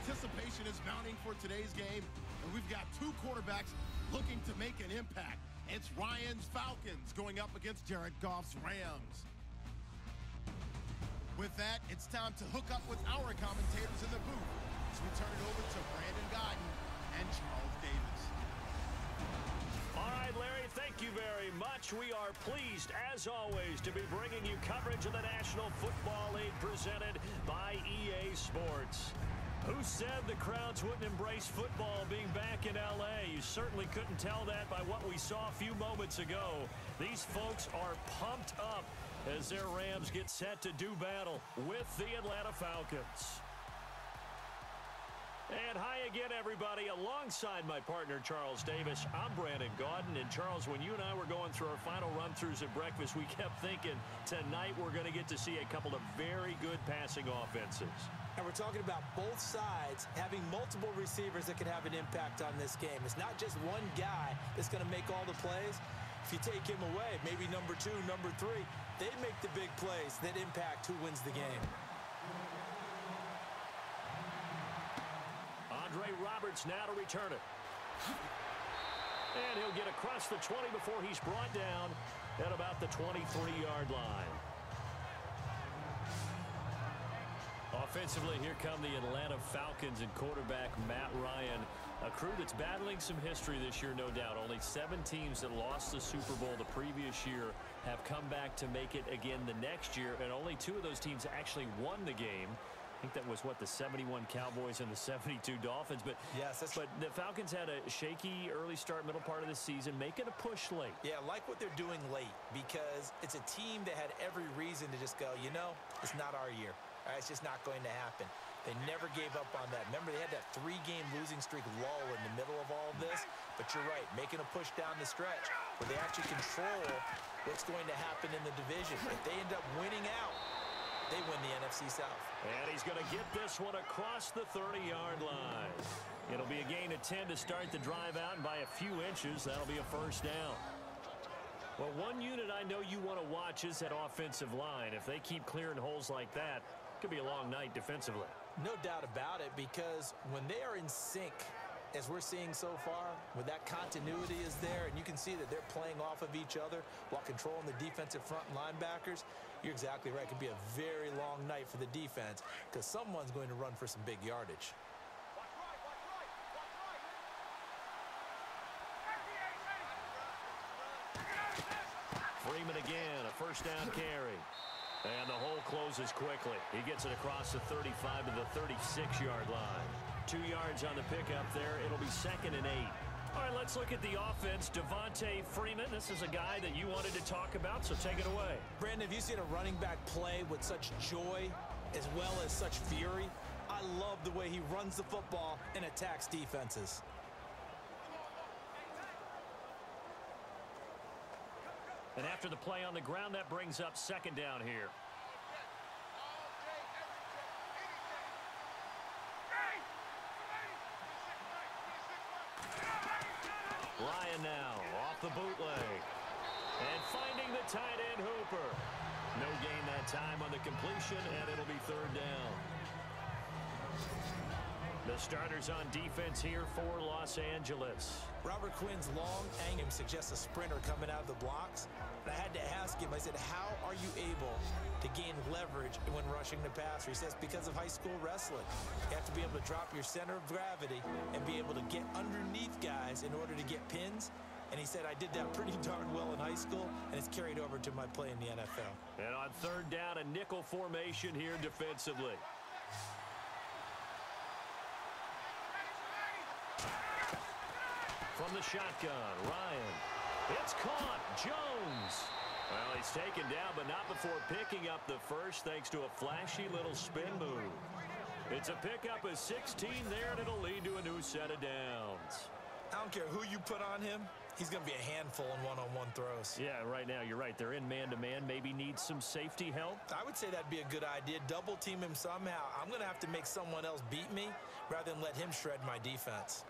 Anticipation is mounting for today's game, and we've got two quarterbacks looking to make an impact. It's Ryan's Falcons going up against Jared Goff's Rams. With that, it's time to hook up with our commentators in the booth as we turn it over to Brandon Gaudin and Charles Davis. All right, Larry, thank you very much. We are pleased, as always, to be bringing you coverage of the National Football League presented by EA Sports. Who said the crowds wouldn't embrace football being back in L.A.? You certainly couldn't tell that by what we saw a few moments ago. These folks are pumped up as their Rams get set to do battle with the Atlanta Falcons. And hi again, everybody. Alongside my partner, Charles Davis, I'm Brandon Gaudin. And, Charles, when you and I were going through our final run-throughs at breakfast, we kept thinking tonight we're going to get to see a couple of very good passing offenses. And we're talking about both sides having multiple receivers that can have an impact on this game. It's not just one guy that's going to make all the plays. If you take him away, maybe number 2, number 3, they make the big plays that impact who wins the game. Andre Roberts now to return it. And he'll get across the 20 before he's brought down at about the 23-yard line. Offensively, here come the Atlanta Falcons and quarterback Matt Ryan, a crew that's battling some history this year, no doubt. Only 7 teams that lost the Super Bowl the previous year have come back to make it again the next year, and only 2 of those teams actually won the game. I think that was, what, the 71 Cowboys and the 72 Dolphins. But, yes, but the Falcons had a shaky early start, middle part of the season, making a push late. Yeah, I like what they're doing late because it's a team that had every reason to just go, you know, it's not our year. All right, it's just not going to happen. They never gave up on that. Remember, they had that 3-game losing streak lull in the middle of all of this. But you're right, making a push down the stretch where they actually control what's going to happen in the division. If they end up winning out, they win the NFC South. And he's going to get this one across the 30-yard line. It'll be a gain of 10 to start the drive out, and by a few inches, that'll be a first down. Well, one unit I know you want to watch is that offensive line. If they keep clearing holes like that, it could be a long night defensively. No doubt about it, because when they are in sync, as we're seeing so far, when that continuity is there, and you can see that they're playing off of each other while controlling the defensive front and linebackers, you're exactly right. It could be a very long night for the defense because someone's going to run for some big yardage. Freeman again, a first down carry. And the hole closes quickly. He gets it across the 35 to the 36-yard line. 2 yards on the pickup there. It'll be 2nd and 8. All right, let's look at the offense. Devonta Freeman, this is a guy that you wanted to talk about, so take it away. Brandon, have you seen a running back play with such joy as well as such fury? I love the way he runs the football and attacks defenses. And after the play on the ground, that brings up 2nd down here. Ryan now off the bootleg. And finding the tight end Hooper. No gain that time on the completion, and it'll be 3rd down. The starters on defense here for Los Angeles. Robert Quinn's long angle suggests a sprinter coming out of the blocks. And I had to ask him, I said, how are you able to gain leverage when rushing the passer? He says, because of high school wrestling. You have to be able to drop your center of gravity and be able to get underneath guys in order to get pins. And he said, I did that pretty darn well in high school, and it's carried over to my play in the NFL. And on 3rd down, a nickel formation here defensively. From the shotgun, Ryan. It's caught. Jones. Well, he's taken down, but not before picking up the first thanks to a flashy little spin move. It's a pickup of 16 there, and it'll lead to a new set of downs. I don't care who you put on him. He's going to be a handful in one-on-one throws. Yeah, right now, you're right. They're in man-to-man. Maybe need some safety help. I would say that'd be a good idea. Double team him somehow. I'm going to have to make someone else beat me rather than let him shred my defense.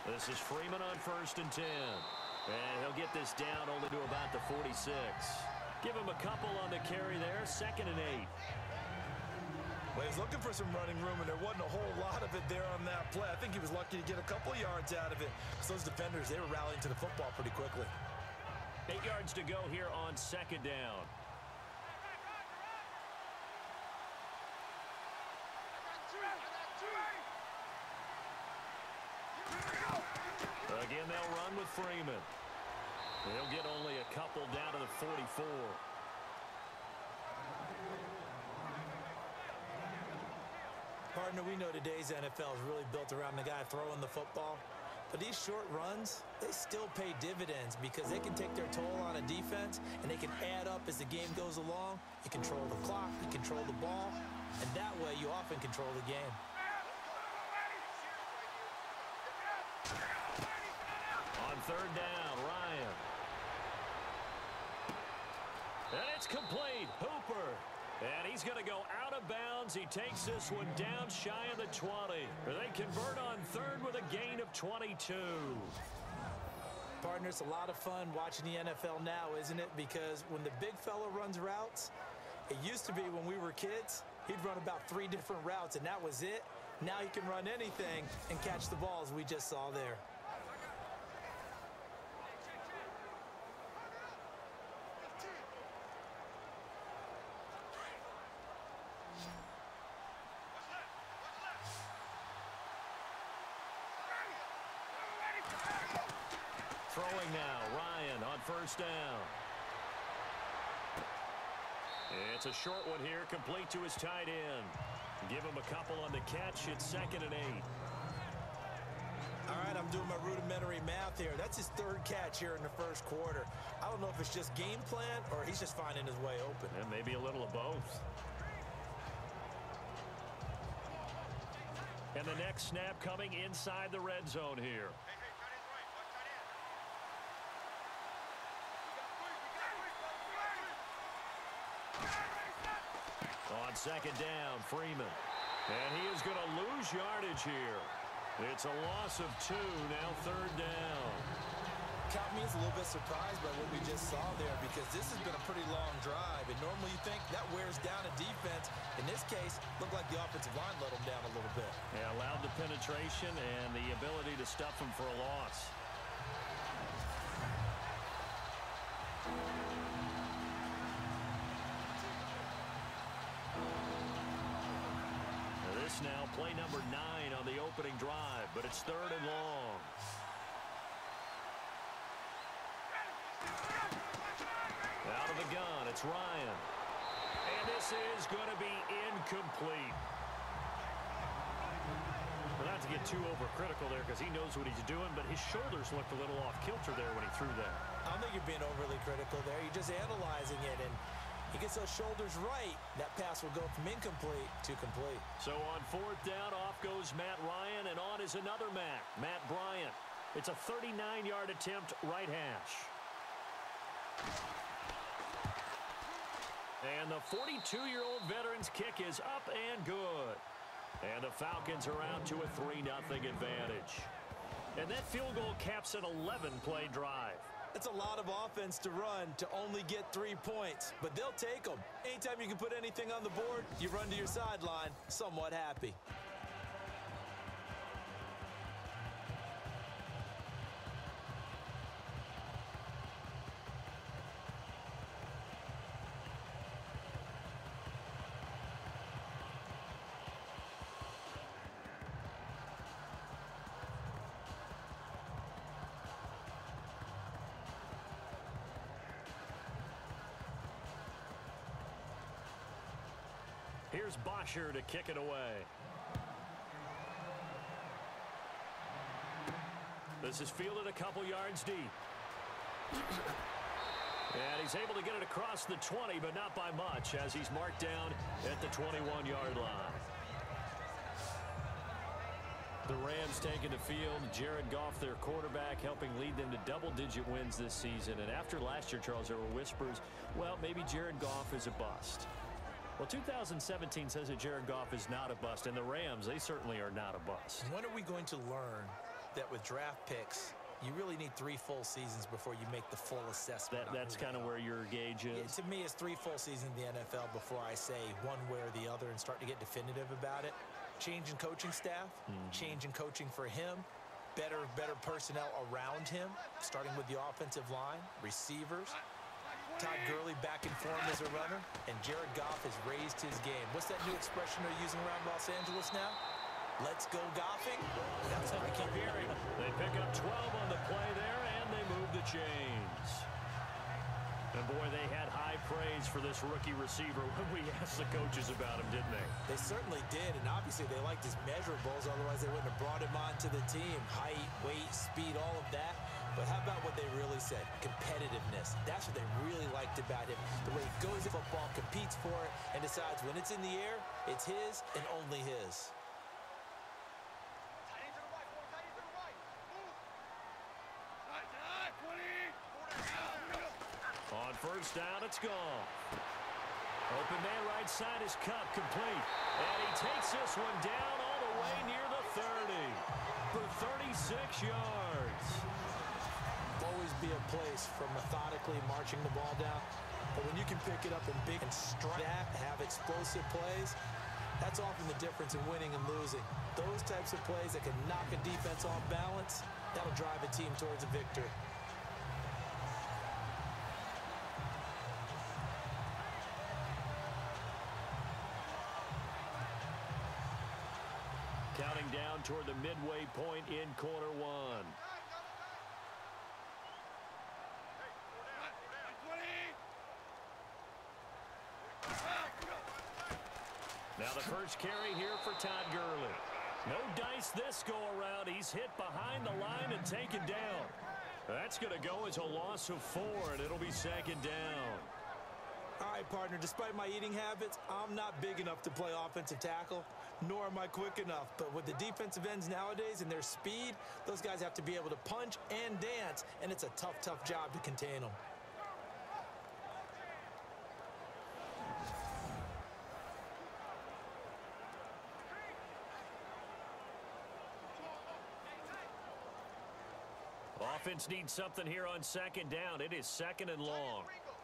This is Freeman on 1st and 10. And he'll get this down only to about the 46. Give him a couple on the carry there. 2nd and 8. Well, he was looking for some running room, and there wasn't a whole lot of it there on that play. I think he was lucky to get a couple yards out of it, because those defenders, they were rallying to the football pretty quickly. 8 yards to go here on 2nd down. Again, they'll run with Freeman. They'll get only a couple down to the 44. Partner, we know today's NFL is really built around the guy throwing the football. But these short runs, they still pay dividends because they can take their toll on a defense, and they can add up as the game goes along. You control the clock, you control the ball, and that way you often control the game. On 3rd down, Ryan. And it's complete. Hooper. And he's going to go out of bounds. He takes this one down shy of the 20. They convert on 3rd with a gain of 22. Partner, it's a lot of fun watching the NFL now, isn't it? Because when the big fella runs routes, it used to be when we were kids, he'd run about 3 different routes, and that was it. Now he can run anything and catch the balls we just saw there. Throwing now, Ryan on 1st down. It's a short one here, complete to his tight end. Give him a couple on the catch. It's 2nd and 8. All right, I'm doing my rudimentary math here. That's his 3rd catch here in the 1st quarter. I don't know if it's just game plan or he's just finding his way open. And maybe a little of both. And the next snap coming inside the red zone here. On 2nd down, Freeman. And he is going to lose yardage here. It's a loss of 2, now 3rd down. Caught me as a little bit surprised by what we just saw there because this has been a pretty long drive. And normally you think that wears down a defense. In this case, looked like the offensive line let them down a little bit. Yeah, allowed the penetration and the ability to stuff them for a loss. Now play number 9 on the opening drive, but it's 3rd and long. Out of the gun, it's Ryan. And this is going to be incomplete. Well, not to get too overcritical there because he knows what he's doing, but his shoulders looked a little off kilter there when he threw that. I don't think you're being overly critical there. You're just analyzing it, and he gets those shoulders right, that pass will go from incomplete to complete. So on 4th down, off goes Matt Ryan, and on is another Matt Bryant. It's a 39-yard attempt, right hash. And the 42-year-old veteran's kick is up and good. And the Falcons are out to a 3-0 advantage. And that field goal caps an 11-play drive. It's a lot of offense to run to only get 3 points, but they'll take them. Anytime you can put anything on the board, you run to your sideline somewhat happy. Here's Bosher to kick it away. This is fielded a couple yards deep. And he's able to get it across the 20, but not by much, as he's marked down at the 21-yard line. The Rams taking the field. Jared Goff, their quarterback, helping lead them to double-digit wins this season. And after last year, Charles, there were whispers, well, maybe Jared Goff is a bust. Well, 2017 says that Jared Goff is not a bust, and the Rams, they certainly are not a bust. When are we going to learn that with draft picks, you really need 3 full seasons before you make the full assessment. That's kind of where your gauge is? Yeah, to me, it's 3 full seasons in the NFL before I say one way or the other and start to get definitive about it. Change in coaching staff, change in coaching for him, better personnel around him, starting with the offensive line, receivers. Todd Gurley back in form as a runner, and Jared Goff has raised his game. What's that new expression they're using around Los Angeles now? Let's go Goffing? That's what I keep hearing. They pick up 12 on the play there, and they move the chains. And boy, they had high praise for this rookie receiver when we asked the coaches about him, didn't they? They certainly did, and obviously they liked his measurables, otherwise they wouldn't have brought him onto the team. Height, weight, speed, all of that. But how about what they really said? Competitiveness. That's what they really liked about him. The way he goes at football, competes for it, and decides when it's in the air, it's his and only his. On first down, it's Goff. Open man right side is cut, complete. And he takes this one down all the way near the 30 for 36 yards. Always be a place for methodically marching the ball down. But when you can pick it up in big and strike that, have explosive plays, that's often the difference in winning and losing. Those types of plays that can knock a defense off balance, that'll drive a team towards a victory. Counting down toward the midway point in quarter one. Now the first carry here for Todd Gurley. No dice this go around. He's hit behind the line and taken down. That's going to go as a loss of 4, and it'll be second down. All right, partner, despite my eating habits, I'm not big enough to play offensive tackle, nor am I quick enough. But with the defensive ends nowadays and their speed, those guys have to be able to punch and dance, and it's a tough, tough job to contain them. Offense needs something here on second down. It is second and long.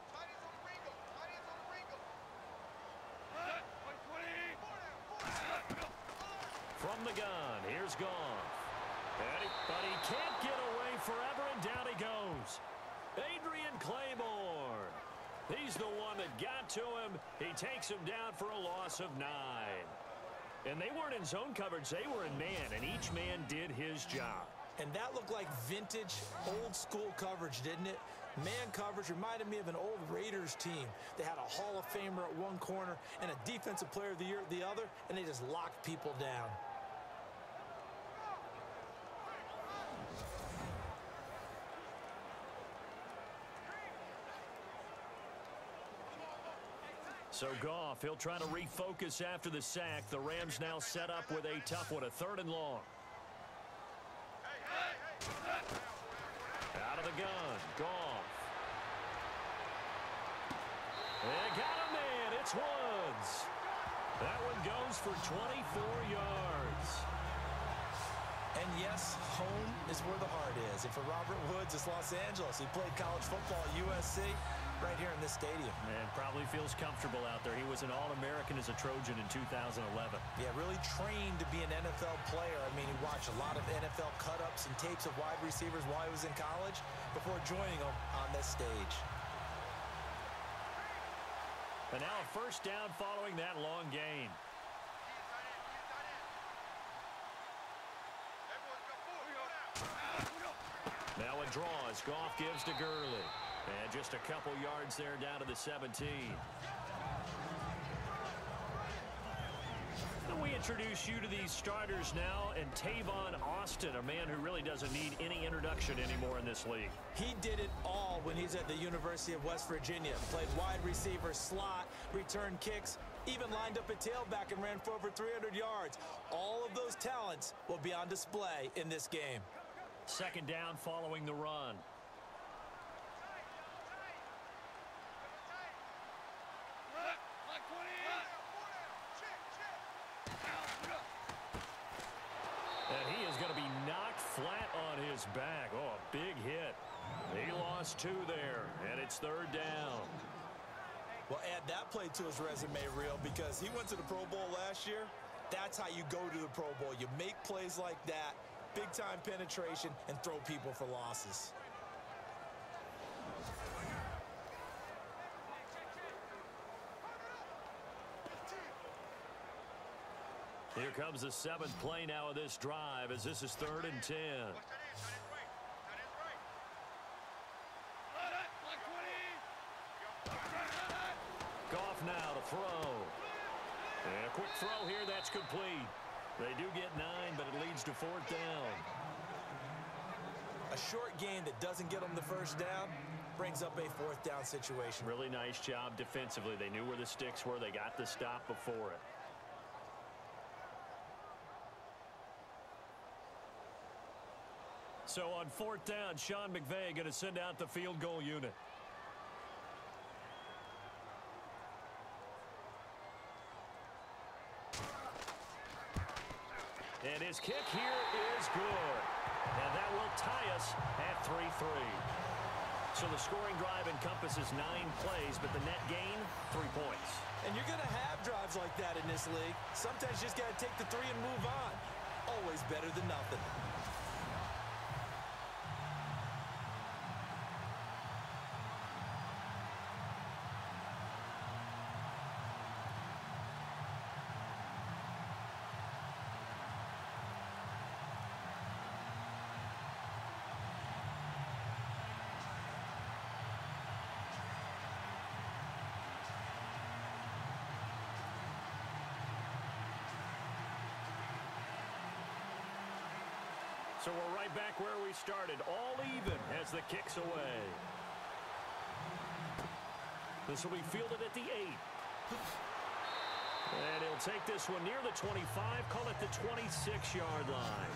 From the gun, here's Goff. But he can't get away forever, and down he goes. Adrian Claiborne. He's the one that got to him. He takes him down for a loss of 9. And they weren't in zone coverage. They were in man, and each man did his job. And that looked like vintage, old-school coverage, didn't it? Man coverage reminded me of an old Raiders team. They had a Hall of Famer at one corner and a Defensive Player of the Year at the other, and they just locked people down. So Goff, he'll try to refocus after the sack. The Rams now set up with a tough one, a 3rd and long. Out of the gun, Goff. They got a man, it's Woods. That one goes for 24 yards. And yes, home is where the heart is. And for Robert Woods, it's Los Angeles. He played college football at USC right here in this stadium. And probably feels comfortable out there. He was an All-American as a Trojan in 2011. Yeah, really trained to be an NFL player. I mean, he watched a lot of NFL cut-ups and tapes of wide receivers while he was in college before joining them on this stage. And now a first down following that long gain. Now a draw as Goff gives to Gurley. And just a couple yards there down to the 17. And we introduce you to these starters now, and Tavon Austin, a man who really doesn't need any introduction anymore in this league. He did it all when he's at the University of West Virginia. Played wide receiver, slot, returned kicks, even lined up a tailback and ran for over 300 yards. All of those talents will be on display in this game. Second down following the run. And he is going to be knocked flat is back. Oh, a big hit. He lost 2 there, and it's 3rd down. Well, add that play to his resume reel because he went to the Pro Bowl last year. That's how you go to the Pro Bowl. You make plays like that, big-time penetration, and throw people for losses. Here comes the 7th play now of this drive as this is 3rd and 10. Goff now to throw. And a quick throw here, that's complete. They do get 9, but it leads to 4th down. A short gain that doesn't get them the first down brings up a 4th down situation. Really nice job defensively. They knew where the sticks were. They got the stop before it. So on 4th down, Sean McVay going to send out the field goal unit. And his kick here is good. And that will tie us at 3-3. So the scoring drive encompasses 9 plays, but the net gain, 3 points. And you're going to have drives like that in this league. Sometimes you just got to take the 3 and move on. Always better than nothing. So we're right back where we started, all even as the kick's away. This will be fielded at the 8. And he'll take this one near the 25, call it the 26-yard line.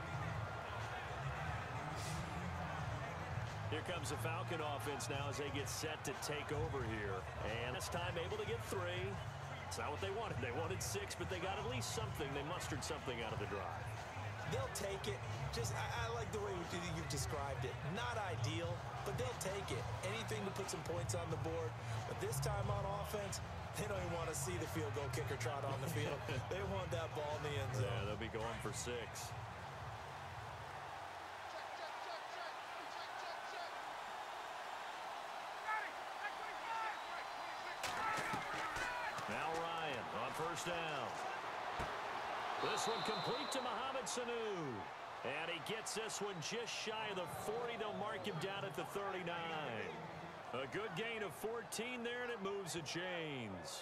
Here comes the Falcon offense now as they get set to take over here. And this time able to get 3. It's not what they wanted. They wanted 6, but they got at least something. They mustered something out of the drive. They'll take it. I like the way you've described it. Not ideal, but they'll take it. Anything to put some points on the board. But this time on offense, they don't even want to see the field goal kicker trot on the field. They want that ball in the end zone. Yeah, they'll be going for 6. Now Ryan on 1st down. This one complete to Mohamed Sanu. And he gets this one just shy of the 40. They'll mark him down at the 39. A good gain of 14 there, and it moves the chains.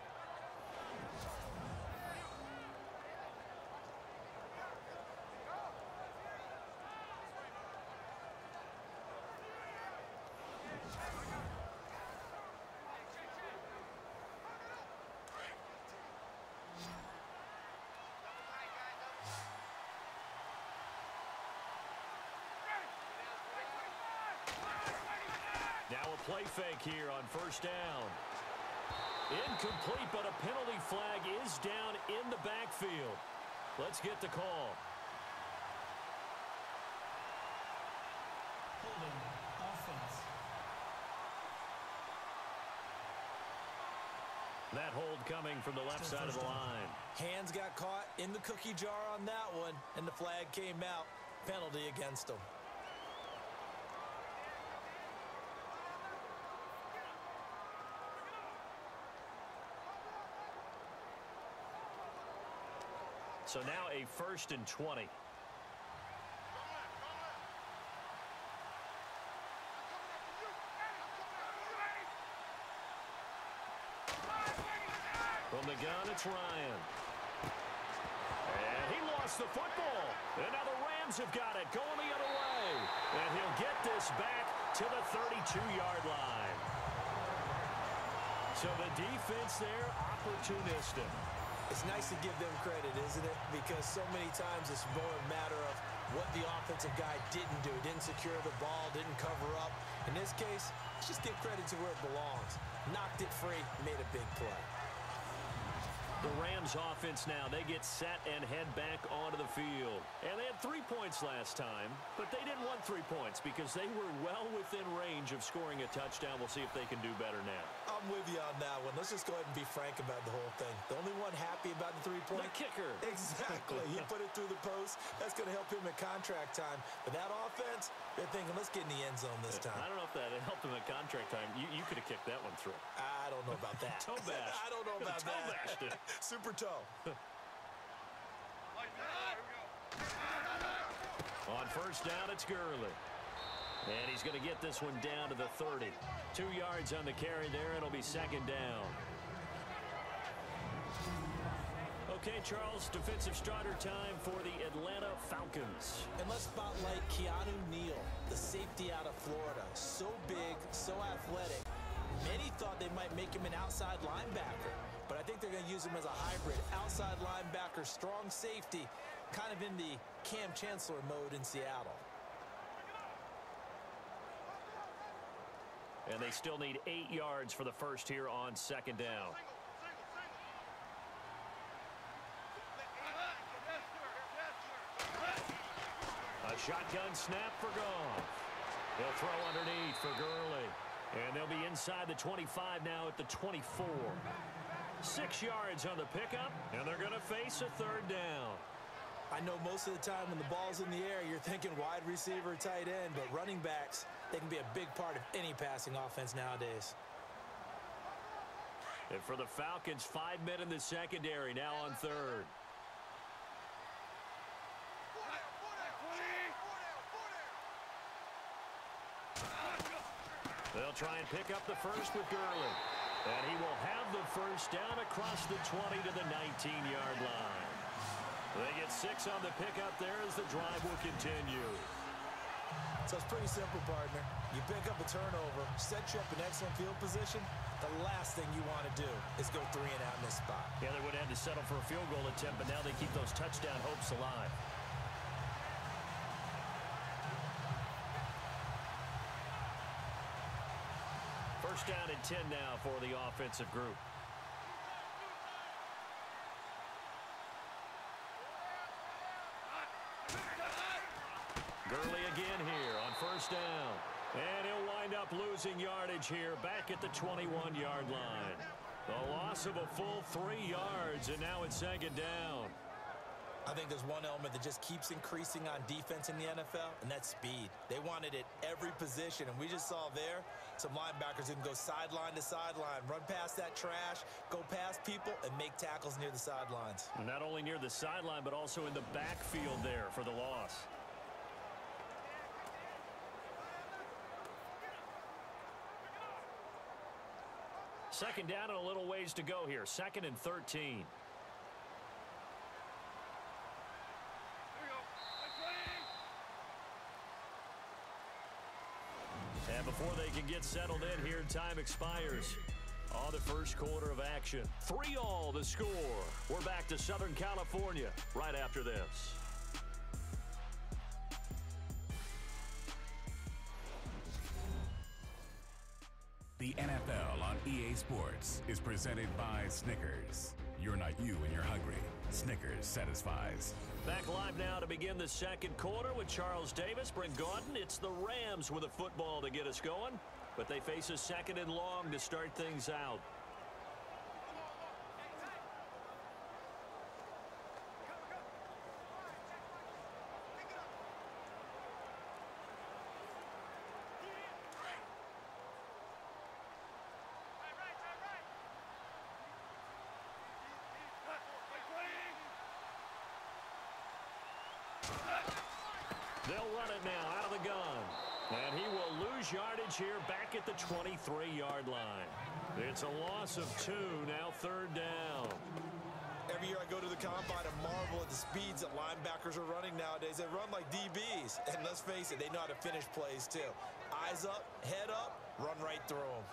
Now a play fake here on 1st down. Incomplete, but a penalty flag is down in the backfield. Let's get the call. Holding offense. That hold coming from the left side of the line. Hands got caught in the cookie jar on that one, and the flag came out. Penalty against them. So now a 1st and 20. From the gun, it's Ryan. And he lost the football. And now the Rams have got it, going the other way. And he'll get this back to the 32-yard line. So the defense there, opportunistic. It's nice to give them credit, isn't it? Because so many times it's more a matter of what the offensive guy didn't do. Didn't secure the ball, didn't cover up. In this case, let's just give credit to where it belongs. Knocked it free, made a big play. The Rams offense now, they get set and head back onto the field. And they had 3 points last time, but they didn't want 3 points because they were well within range of scoring a touchdown. We'll see if they can do better now. I'm with you on that one. Let's just go ahead and be frank about the whole thing. The only one happy about the 3-point? The kicker. Exactly. He put it through the post. That's going to help him at contract time. But that offense, they're thinking, let's get in the end zone this time. I don't know if that helped him at contract time. You could have kicked that one through. I don't know about that. Toe bash. I don't know about toe that. Bashed it. Super toe. On first down, it's Gurley. And he's going to get this one down to the 30. 2 yards on the carry there. It'll be second down. Okay, Charles, defensive starter time for the Atlanta Falcons. And let's spotlight Keanu Neal, the safety out of Florida. So big, so athletic. Many thought they might make him an outside linebacker, but I think they're going to use him as a hybrid. Outside linebacker, strong safety, kind of in the Cam Chancellor mode in Seattle. And they still need 8 yards for the first here on second down. A shotgun snap for Goff. He'll throw underneath for Gurley. And they'll be inside the 25 now at the 24. 6 yards on the pickup, and they're going to face a third down. I know most of the time when the ball's in the air, you're thinking wide receiver, tight end, but running backs, they can be a big part of any passing offense nowadays. And for the Falcons, 5 men in the secondary now on third. They'll try and pick up the first with Gurley. And he will have the first down across the 20 to the 19-yard line. They get 6 on the pickup there as the drive will continue. So it's pretty simple, partner. You pick up a turnover, set you up in excellent field position. The last thing you want to do is go 3 and out in this spot. Yeah, they would have had to settle for a field goal attempt, but now they keep those touchdown hopes alive. First down and 10 now for the offensive group. Gurley again here on first down. And he'll wind up losing yardage here back at the 21-yard line. The loss of a full 3 yards, and now it's second down. I think there's one element that just keeps increasing on defense in the NFL, and that's speed. They want it at every position, and we just saw there some linebackers who can go sideline to sideline, run past that trash, go past people, and make tackles near the sidelines. And not only near the sideline, but also in the backfield there for the loss. Second down and a little ways to go here. 2nd and 13. And before they can get settled in here, time expires on the first quarter of action. 3-all the score. We're back to Southern California right after this. The NFL on EA Sports is presented by Snickers. You're not you when you're hungry. Snickers satisfies. Back live now to begin the second quarter with Charles Davis, Brent Gordon. It's the Rams with a football to get us going, but they face a 2nd and long to start things out. They'll run it now out of the gun. And he will lose yardage here back at the 23-yard line. It's a loss of 2, now 3rd down. Every year I go to the combine and marvel at the speeds that linebackers are running nowadays. They run like DBs. And let's face it, they know how to finish plays too. Eyes up, head up, run right through them.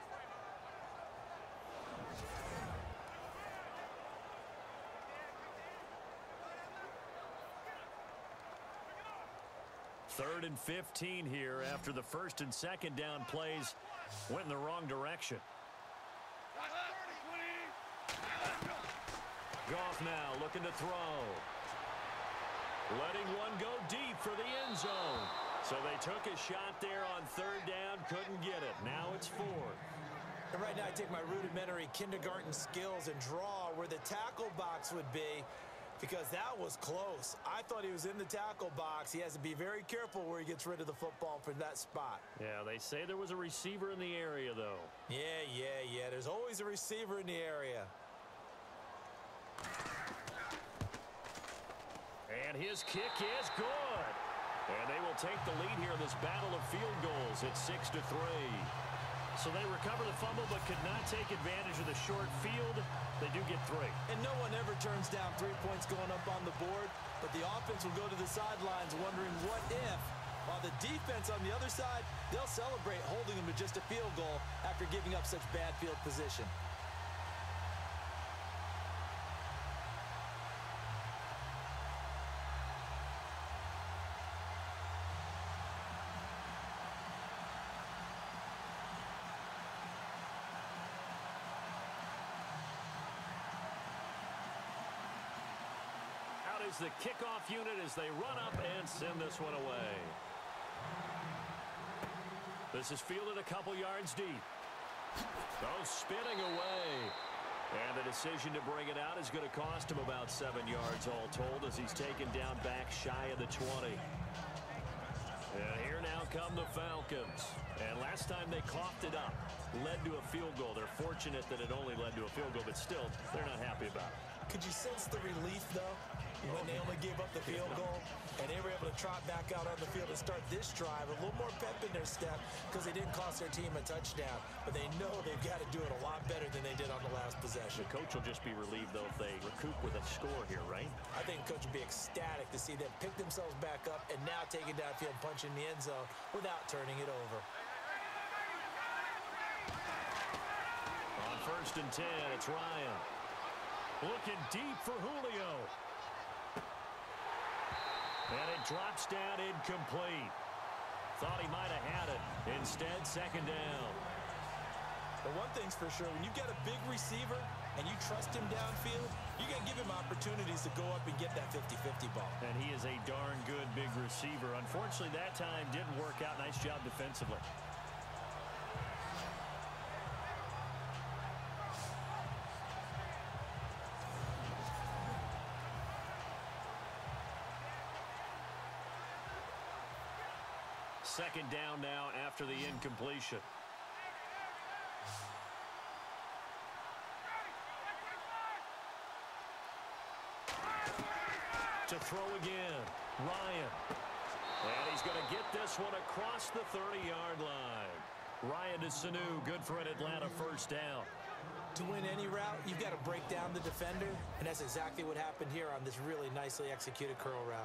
Third and 15 here after the 1st and 2nd down plays went in the wrong direction. Goff now looking to throw. Letting one go deep for the end zone. So they took a shot there on third down, couldn't get it. Now it's fourth. And right now I take my rudimentary kindergarten skills and draw where the tackle box would be, because that was close. I thought he was in the tackle box. He has to be very careful where he gets rid of the football from that spot. Yeah, they say there was a receiver in the area, though. Yeah. There's always a receiver in the area. And his kick is good. And they will take the lead here in this battle of field goals at 6-3. So they recover the fumble but could not take advantage of the short field. They do get 3. And no one ever turns down 3 points going up on the board, but the offense will go to the sidelines wondering what if. While the defense on the other side, they'll celebrate holding them to just a field goal after giving up such bad field position. Is the kickoff unit as they run up and send this one away. This is fielded a couple yards deep. Oh, spinning away. And the decision to bring it out is going to cost him about 7 yards all told as he's taken down back shy of the 20. And here now come the Falcons. And last time they coughed it up, led to a field goal. They're fortunate that it only led to a field goal, but still, they're not happy about it. Could you sense the relief, though, when they only gave up the field goal and they were able to trot back out on the field and start this drive? A little more pep in their step because they didn't cost their team a touchdown, but they know they've got to do it a lot better than they did on the last possession. The coach will just be relieved, though, if they recoup with a score here, right? I think the coach will be ecstatic to see them pick themselves back up and now take it downfield, punch in the end zone without turning it over. On 1st and 10, it's Ryan. Looking deep for Julio. And it drops down incomplete. Thought he might have had it. Instead, 2nd down. But one thing's for sure, when you've got a big receiver and you trust him downfield, you got to give him opportunities to go up and get that 50-50 ball. And he is a darn good big receiver. Unfortunately, that time didn't work out. Nice job defensively. Second down now after the incompletion. To throw again, Ryan. And he's going to get this one across the 30-yard line. Ryan to Sanu, good for an Atlanta first down. To win any route, you've got to break down the defender, and that's exactly what happened here on this really nicely executed curl route.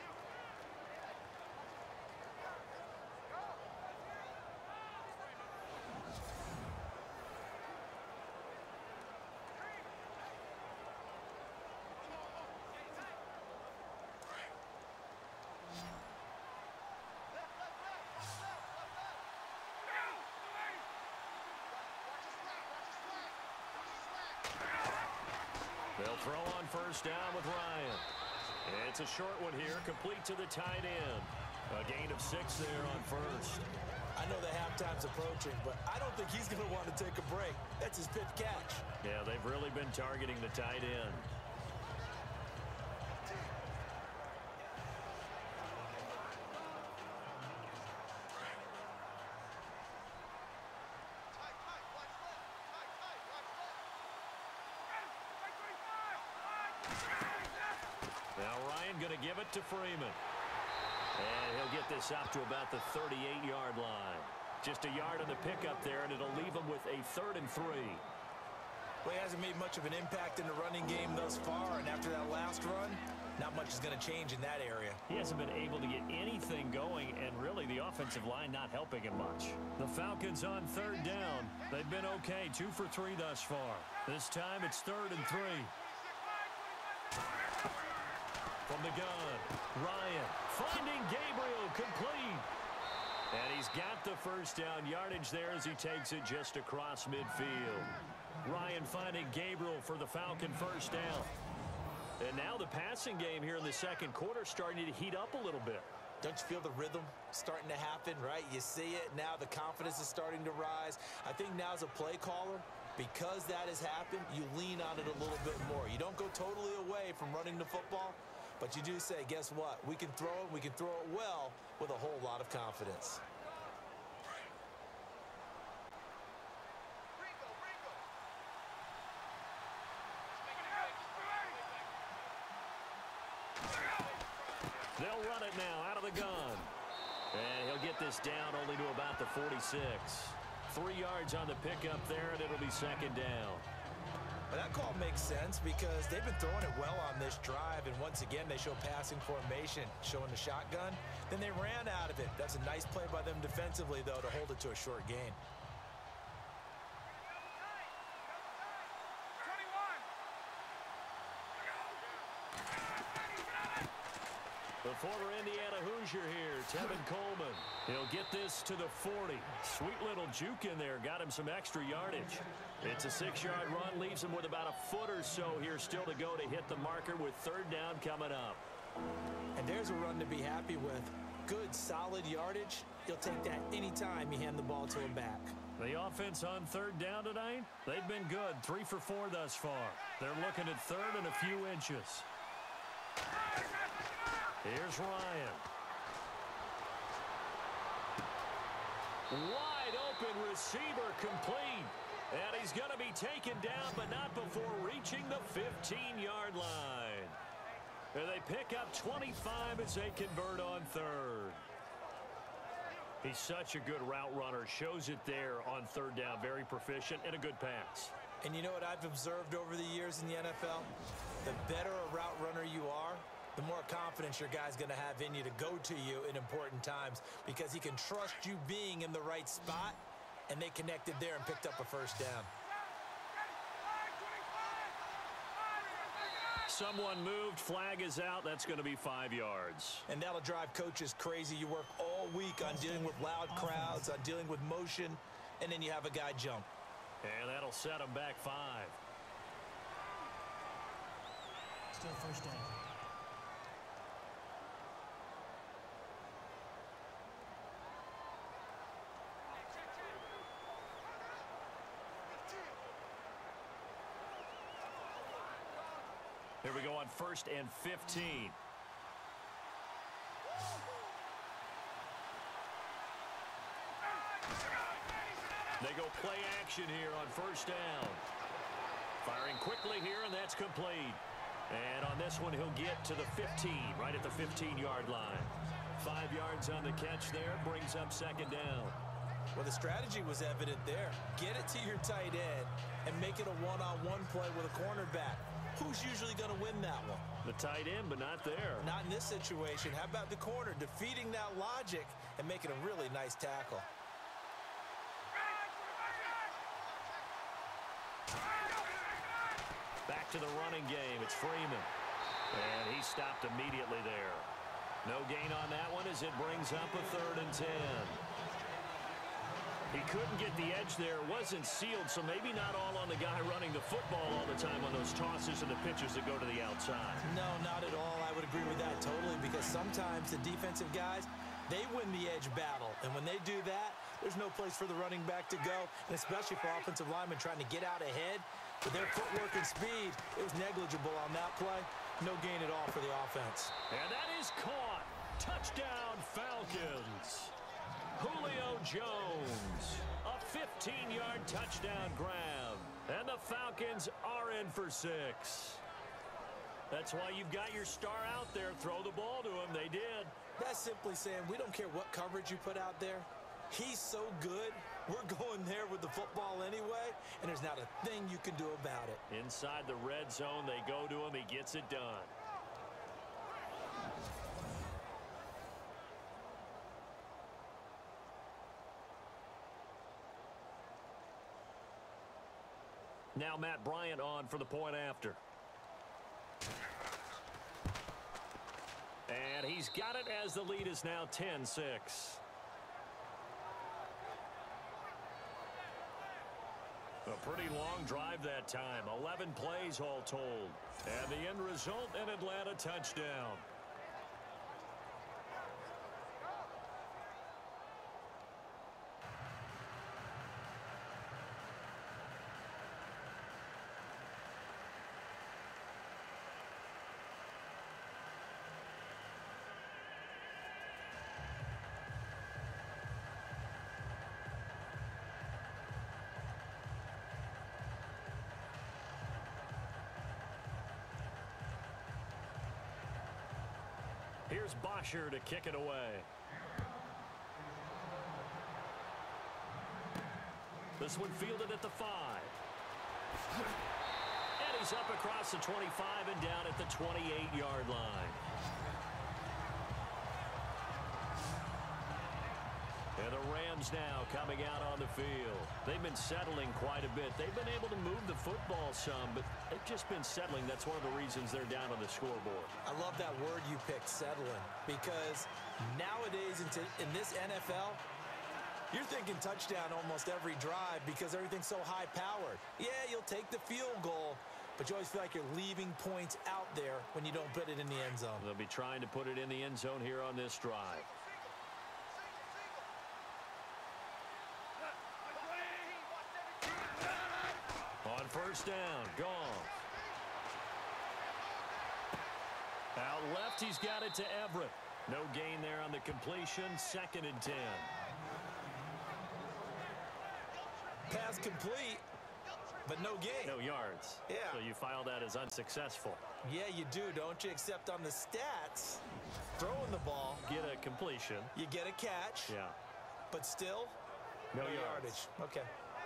They'll throw on first down with Ryan. It's a short one here, complete to the tight end. A gain of 6 there on first. I know the halftime's approaching, but I don't think he's going to want to take a break. That's his pitch catch. Yeah, they've really been targeting the tight end. Now Ryan going to give it to Freeman. And he'll get this up to about the 38-yard line. Just a yard on the pickup there, and it'll leave him with a 3rd and 3. Well, he hasn't made much of an impact in the running game thus far, and after that last run, not much is going to change in that area. He hasn't been able to get anything going, and really the offensive line not helping him much. The Falcons on 3rd down. They've been okay, 2 for 3 thus far. This time it's 3rd and 3. From the gun, Ryan finding Gabriel, complete. And he's got the first down yardage there as he takes it just across midfield. Ryan finding Gabriel for the Falcon first down. And now the passing game here in the second quarter starting to heat up a little bit. Don't you feel the rhythm starting to happen, right? You see it. Now the confidence is starting to rise. I think now as a play caller, because that has happened, you lean on it a little bit more. You don't go totally away from running the football, but you do say, guess what? We can throw it. We can throw it well with a whole lot of confidence. They'll run it now out of the gun. And he'll get this down only to about the 46. 3 yards on the pickup there, and it'll be second down. Well, that call makes sense because they've been throwing it well on this drive, and once again, they show passing formation, showing the shotgun. Then they ran out of it. That's a nice play by them defensively, though, to hold it to a short gain. The former Indiana Hoosier here, Tevin Coleman. He'll get this to the 40. Sweet little juke in there. Got him some extra yardage. It's a 6-yard run. Leaves him with about a foot or so here still to go to hit the marker with third down coming up. And there's a run to be happy with. Good, solid yardage. He'll take that anytime you hand the ball to him back. The offense on third down tonight, they've been good. 3 for 4 thus far. They're looking at third and a few inches. Here's Ryan. Wide open receiver complete. And he's going to be taken down, but not before reaching the 15-yard line. And they pick up 25 as they convert on third. He's such a good route runner. Shows it there on third down. Very proficient and a good pass. And you know what I've observed over the years in the NFL? The better a route runner you are, the more confidence your guy's going to have in you to go to you in important times because he can trust you being in the right spot, and they connected there and picked up a first down. Someone moved. Flag is out. That's going to be 5 yards. And that'll drive coaches crazy. You work all week on dealing with loud crowds, on dealing with motion, and then you have a guy jump. And that'll set him back 5. Still first down. Here we go on 1st and 15. They go play action here on first down. Firing quickly here, and that's complete. And on this one, he'll get to the 15, right at the 15-yard line. 5 yards on the catch there, brings up second down. Well, the strategy was evident there. Get it to your tight end and make it a one-on-one play with a cornerback. Who's usually going to win that one? The tight end, but not there. Not in this situation. How about the corner defeating that logic and making a really nice tackle? Back to the running game. It's Freeman. And he stopped immediately there. No gain on that one as it brings up a 3rd and 10. He couldn't get the edge there. Wasn't sealed, so maybe not all on the guy running the football all the time on those tosses and the pitches that go to the outside. No, not at all. I would agree with that totally because sometimes the defensive guys, they win the edge battle. And when they do that, there's no place for the running back to go, and especially for offensive linemen trying to get out ahead. With their footwork and speed, it was negligible on that play. No gain at all for the offense. And that is caught. Touchdown, Falcons. Julio Jones, a 15-yard touchdown grab. And the Falcons are in for 6. That's why you've got your star out there. Throw the ball to him. They did. That's simply saying we don't care what coverage you put out there. He's so good. We're going there with the football anyway, and there's not a thing you can do about it. Inside the red zone, they go to him. He gets it done. Now Matt Bryant on for the point after. And he's got it as the lead is now 10-6. A pretty long drive that time. 11 plays all told. And the end result, an Atlanta touchdown. Here's Bosher to kick it away. This one fielded at the 5. And he's up across the 25 and down at the 28-yard line. And the Rams now coming out on the field. They've been settling quite a bit. They've been able to move the football some, but they've just been settling. That's one of the reasons they're down on the scoreboard. I love that word you picked, settling, because nowadays in this NFL, you're thinking touchdown almost every drive because everything's so high-powered. Yeah, you'll take the field goal, but you always feel like you're leaving points out there when you don't put it in the end zone. They'll be trying to put it in the end zone here on this drive. On first down, Goff. Out left, he's got it to Everett. No gain there on the completion. 2nd and 10. Pass complete, but no gain. No yards. Yeah. So you file that as unsuccessful. Yeah, you do, don't you? Except on the stats, throwing the ball. Get a completion. You get a catch. Yeah. But still, no yardage. Okay.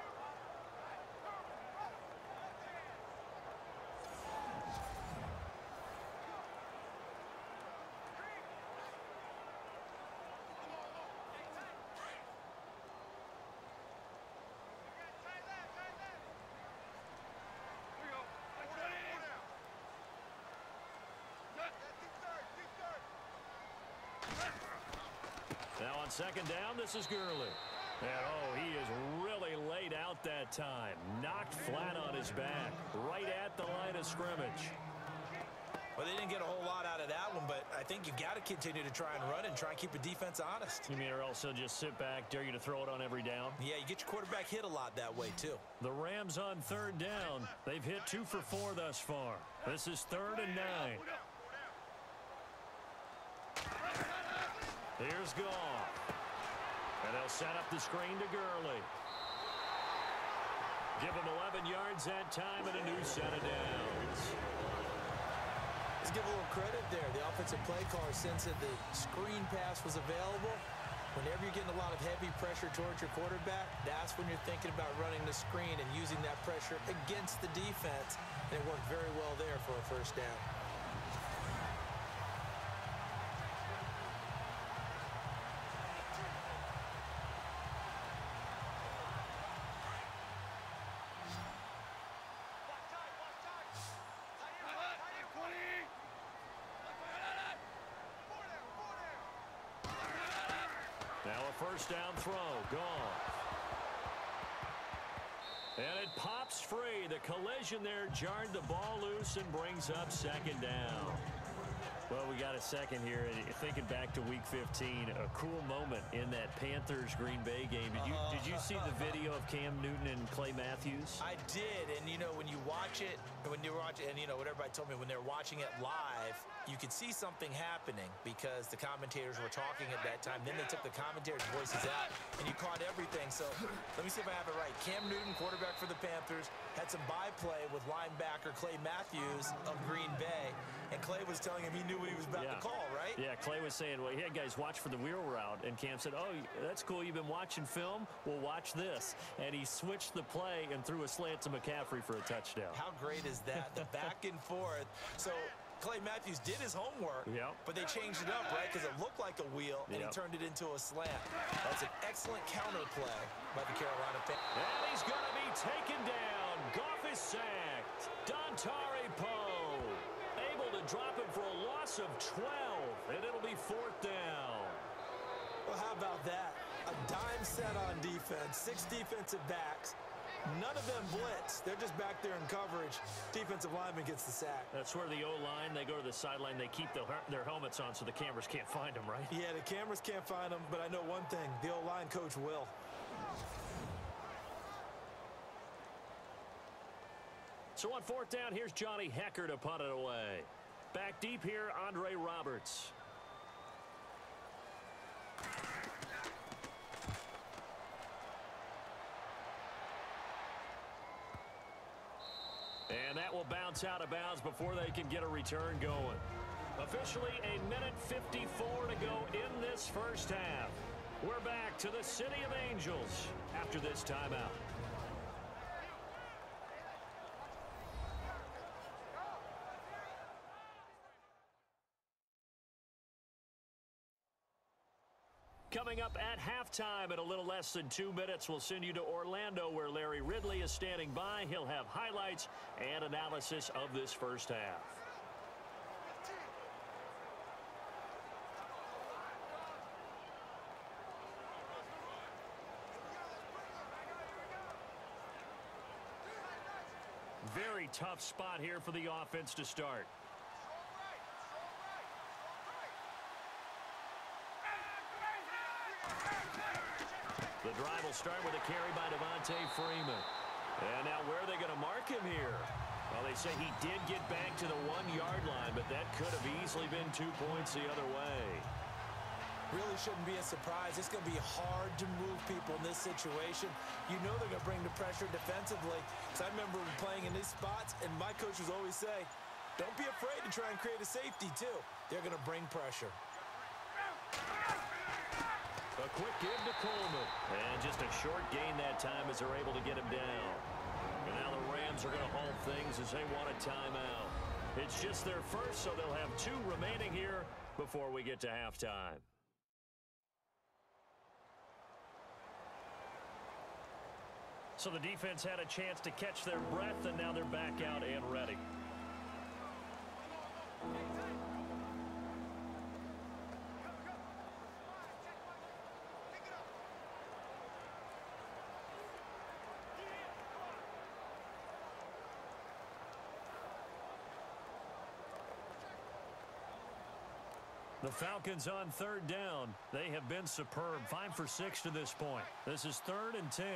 Now on 2nd down, this is Gurley. And he is really laid out that time. Knocked flat on his back, right at the line of scrimmage. Well, they didn't get a whole lot out of that one, but I think you got to continue to try and run and try and keep the defense honest. You mean or else they'll just sit back, dare you to throw it on every down? Yeah, you get your quarterback hit a lot that way, too. The Rams on 3rd down. They've hit 2 for 4 thus far. This is 3rd and 9. Here's Goff. And they'll set up the screen to Gurley. Give him 11 yards that time and a new set of downs. Let's give a little credit there. The offensive play caller sensed that the screen pass was available. Whenever you're getting a lot of heavy pressure towards your quarterback, that's when you're thinking about running the screen and using that pressure against the defense. And it worked very well there for a first down. Now a first down throw. Goff. And it pops free. The collision there jarred the ball loose and brings up 2nd down. Well, we got a second here. Thinking back to Week 15, a cool moment in that Panthers-Green Bay game. Did you see the video of Cam Newton and Clay Matthews? I did, and when you watch it, what everybody told me, when they're watching it live, you could see something happening because the commentators were talking at that time. Then they took the commentators' voices out, and you caught everything. So let me see if I have it right. Cam Newton, quarterback for the Panthers, had some byplay with linebacker Clay Matthews of Green Bay, and Clay was telling him he knew what he was about to call, right? Yeah, Clay was saying, well, yeah, guys, watch for the wheel route. And Cam said, oh, that's cool. You've been watching film? Well, watch this. And he switched the play and threw a slant to McCaffrey for a touchdown. How great is that? The back and forth. So Clay Matthews did his homework, but they changed it up, right? Because it looked like a wheel, and he turned it into a slant. That's an excellent counter play by the Carolina Panthers. And he's going to be taken down. Goff is sacked. Dontari Poe able to drop him for a loss of 12, and it'll be 4th down. Well, how about that? A dime set on defense, 6 defensive backs, None of them blitz. They're just back there in coverage. Defensive lineman gets the sack. That's where the O-line, they go to the sideline, they keep their helmets on so the cameras can't find them, right? Yeah, the cameras can't find them, but I know one thing. The O-line coach will. So on fourth down, here's Johnny Hekker to punt it away. Back deep here, Andre Roberts. And that will bounce out of bounds before they can get a return going. Officially, 1:54 to go in this first half. We're back to the City of Angels after this timeout. Coming up at halftime in a little less than 2 minutes, we'll send you to Orlando where Larry Ridley is standing by. He'll have highlights and analysis of this first half. Very tough spot here for the offense to start. The drive will start with a carry by Devontae Freeman. And now where are they going to mark him here? Well, they say he did get back to the 1-yard line, but that could have easily been 2 points the other way. Really shouldn't be a surprise. It's going to be hard to move people in this situation. You know they're going to bring the pressure defensively. Because I remember playing in these spots, and my coach would always say, don't be afraid to try and create a safety, too. They're going to bring pressure. A quick give to Coleman. And just a short gain that time as they're able to get him down. And now the Rams are going to hold things as they want a timeout. It's just their first, so they'll have 2 remaining here before we get to halftime. So the defense had a chance to catch their breath, and now they're back out and ready. The Falcons on third down. They have been superb. 5 for 6 to this point. This is 3rd and 10.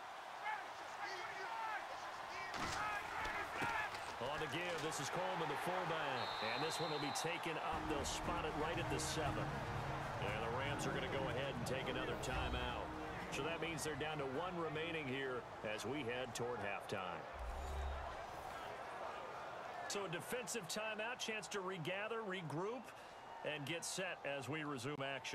On the give, this is Coleman, the fullback. And this one will be taken up. They'll spot it right at the 7. And the Rams are going to go ahead and take another timeout. So that means they're down to 1 remaining here as we head toward halftime. So a defensive timeout, chance to regather, regroup, and get set as we resume action.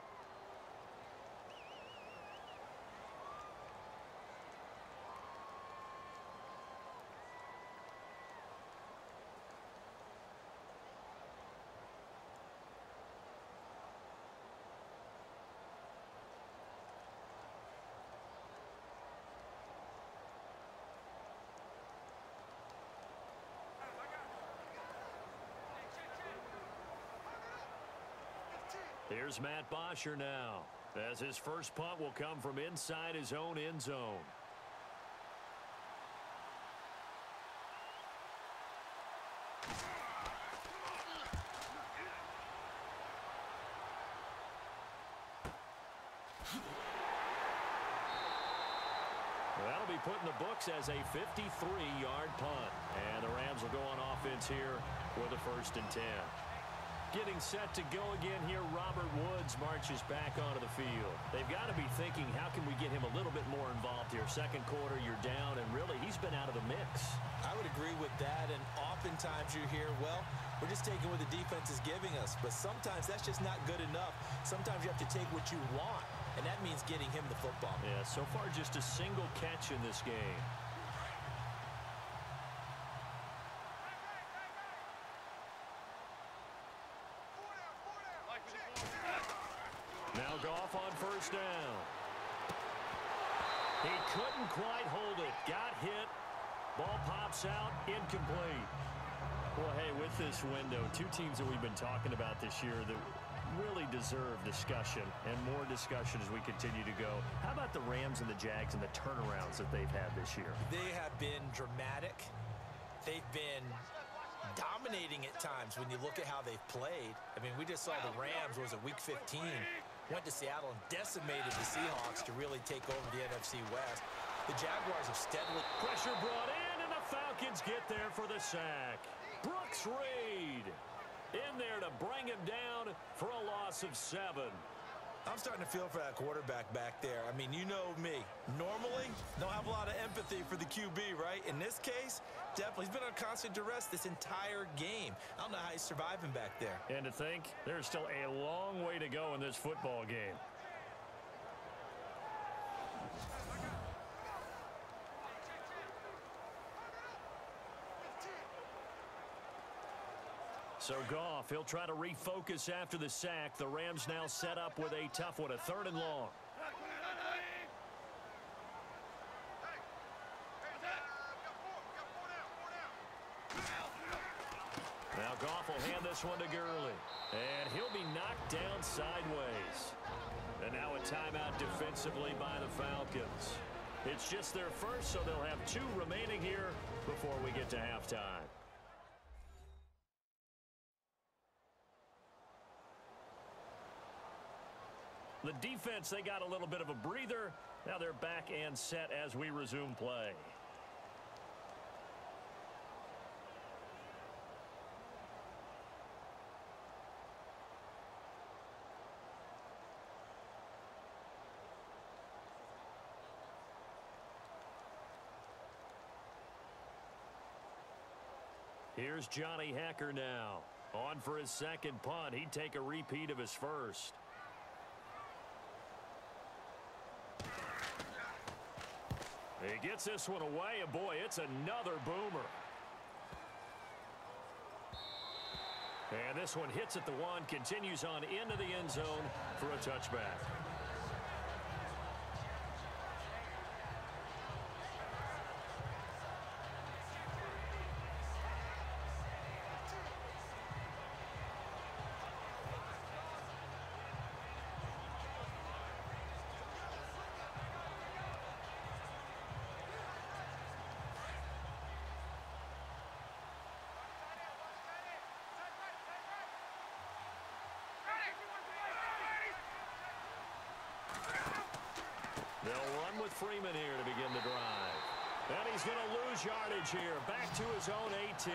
Here's Matt Bosher now, as his first punt will come from inside his own end zone. That'll be put in the books as a 53-yard punt. And the Rams will go on offense here with a 1st and 10. Getting set to go again here, Robert Woods marches back onto the field. They've got to be thinking, how can we get him a little bit more involved here? Second quarter, you're down, and really, he's been out of the mix. I would agree with that, and oftentimes you hear, well, we're just taking what the defense is giving us, but sometimes that's just not good enough. Sometimes you have to take what you want, and that means getting him the football. Yeah, so far just a single catch in this game. Now Goff on 1st down. He couldn't quite hold it. Got hit. Ball pops out. Incomplete. Well, hey, with this window, 2 teams that we've been talking about this year that really deserve discussion and more discussion as we continue to go. How about the Rams and the Jags and the turnarounds that they've had this year? They have been dramatic. They've been dominating at times when you look at how they've played. I mean, we just saw the Rams, was it week 15, went to Seattle and decimated the Seahawks to really take over the NFC West. The Jaguars have steadily... Pressure brought in, and the Falcons get there for the sack. Brooks Reed in there to bring him down for a loss of 7. I'm starting to feel for that quarterback back there. I mean, you know me. Normally, don't have a lot of empathy for the QB, right? In this case, definitely. He's been on constant duress this entire game. I don't know how he's surviving back there. And to think, there's still a long way to go in this football game. So Goff, he'll try to refocus after the sack. The Rams now set up with a tough one, a 3rd and long. Now Goff will hand this one to Gurley. And he'll be knocked down sideways. And now a timeout defensively by the Falcons. It's just their first, so they'll have 2 remaining here before we get to halftime. The defense, they got a little bit of a breather. Now they're back and set as we resume play. Here's Johnny Hekker now. On for his 2nd punt. He'd take a repeat of his first. He gets this one away, and boy, it's another boomer. And this one hits at the 1, continues on into the end zone for a touchback. They'll run with Freeman here to begin the drive. And he's going to lose yardage here. Back to his own 18.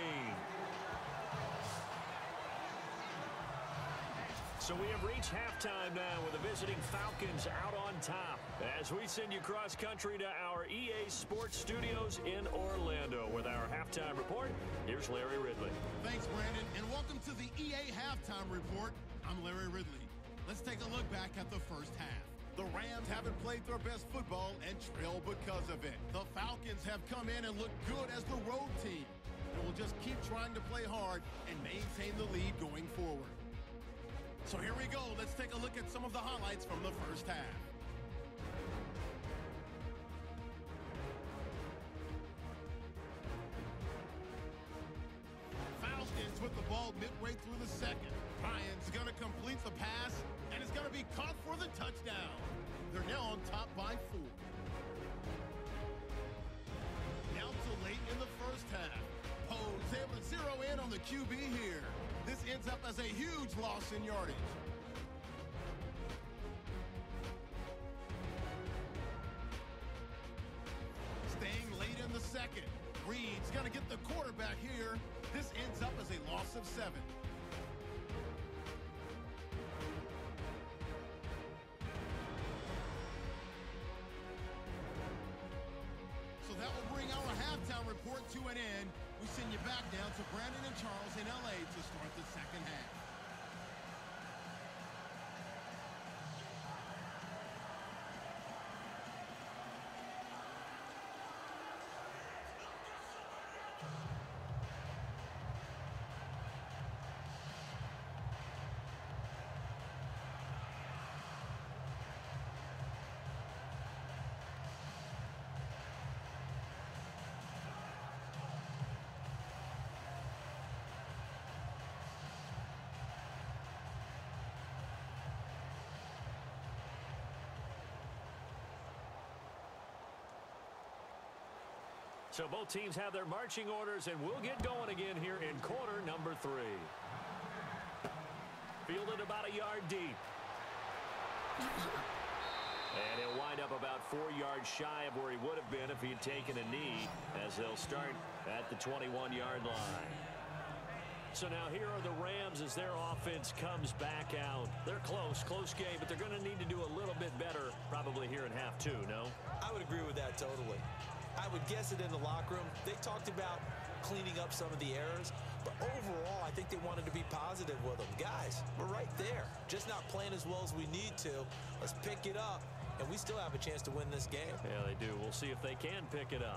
So we have reached halftime now with the visiting Falcons out on top. As we send you cross-country to our EA Sports Studios in Orlando with our halftime report, here's Larry Ridley. Thanks, Brandon, and welcome to the EA Halftime Report. I'm Larry Ridley. Let's take a look back at the first half. The Rams haven't played their best football and trail because of it. The Falcons have come in and looked good as the road team. And will just keep trying to play hard and maintain the lead going forward. So here we go. Let's take a look at some of the highlights from the first half. Falcons with the ball midway through the second. Ryan's going to complete the pass, and it's going to be caught for the touchdown. They're now on top by 4. Now to late in the first half. Poe's able to zero in on the QB here. This ends up as a huge loss in yardage. Staying late in the second. Reed's going to get the quarterback here. This ends up as a loss of 7. So that will bring our halftime report to an end. We send you back down to Brandon and Charles in LA to start the second half. So both teams have their marching orders, and we'll get going again here in quarter number 3. Fielded about a yard deep. And he'll wind up about 4 yards shy of where he would have been if he had taken a knee, as they'll start at the 21-yard line. So now here are the Rams as their offense comes back out. They're close game, but they're going to need to do a little bit better probably here in half 2, no? I would agree with that totally. I would guess it in the locker room. They talked about cleaning up some of the errors, but overall, I think they wanted to be positive with them. Guys, we're right there. Just not playing as well as we need to. Let's pick it up, and we still have a chance to win this game. Yeah, they do. We'll see if they can pick it up.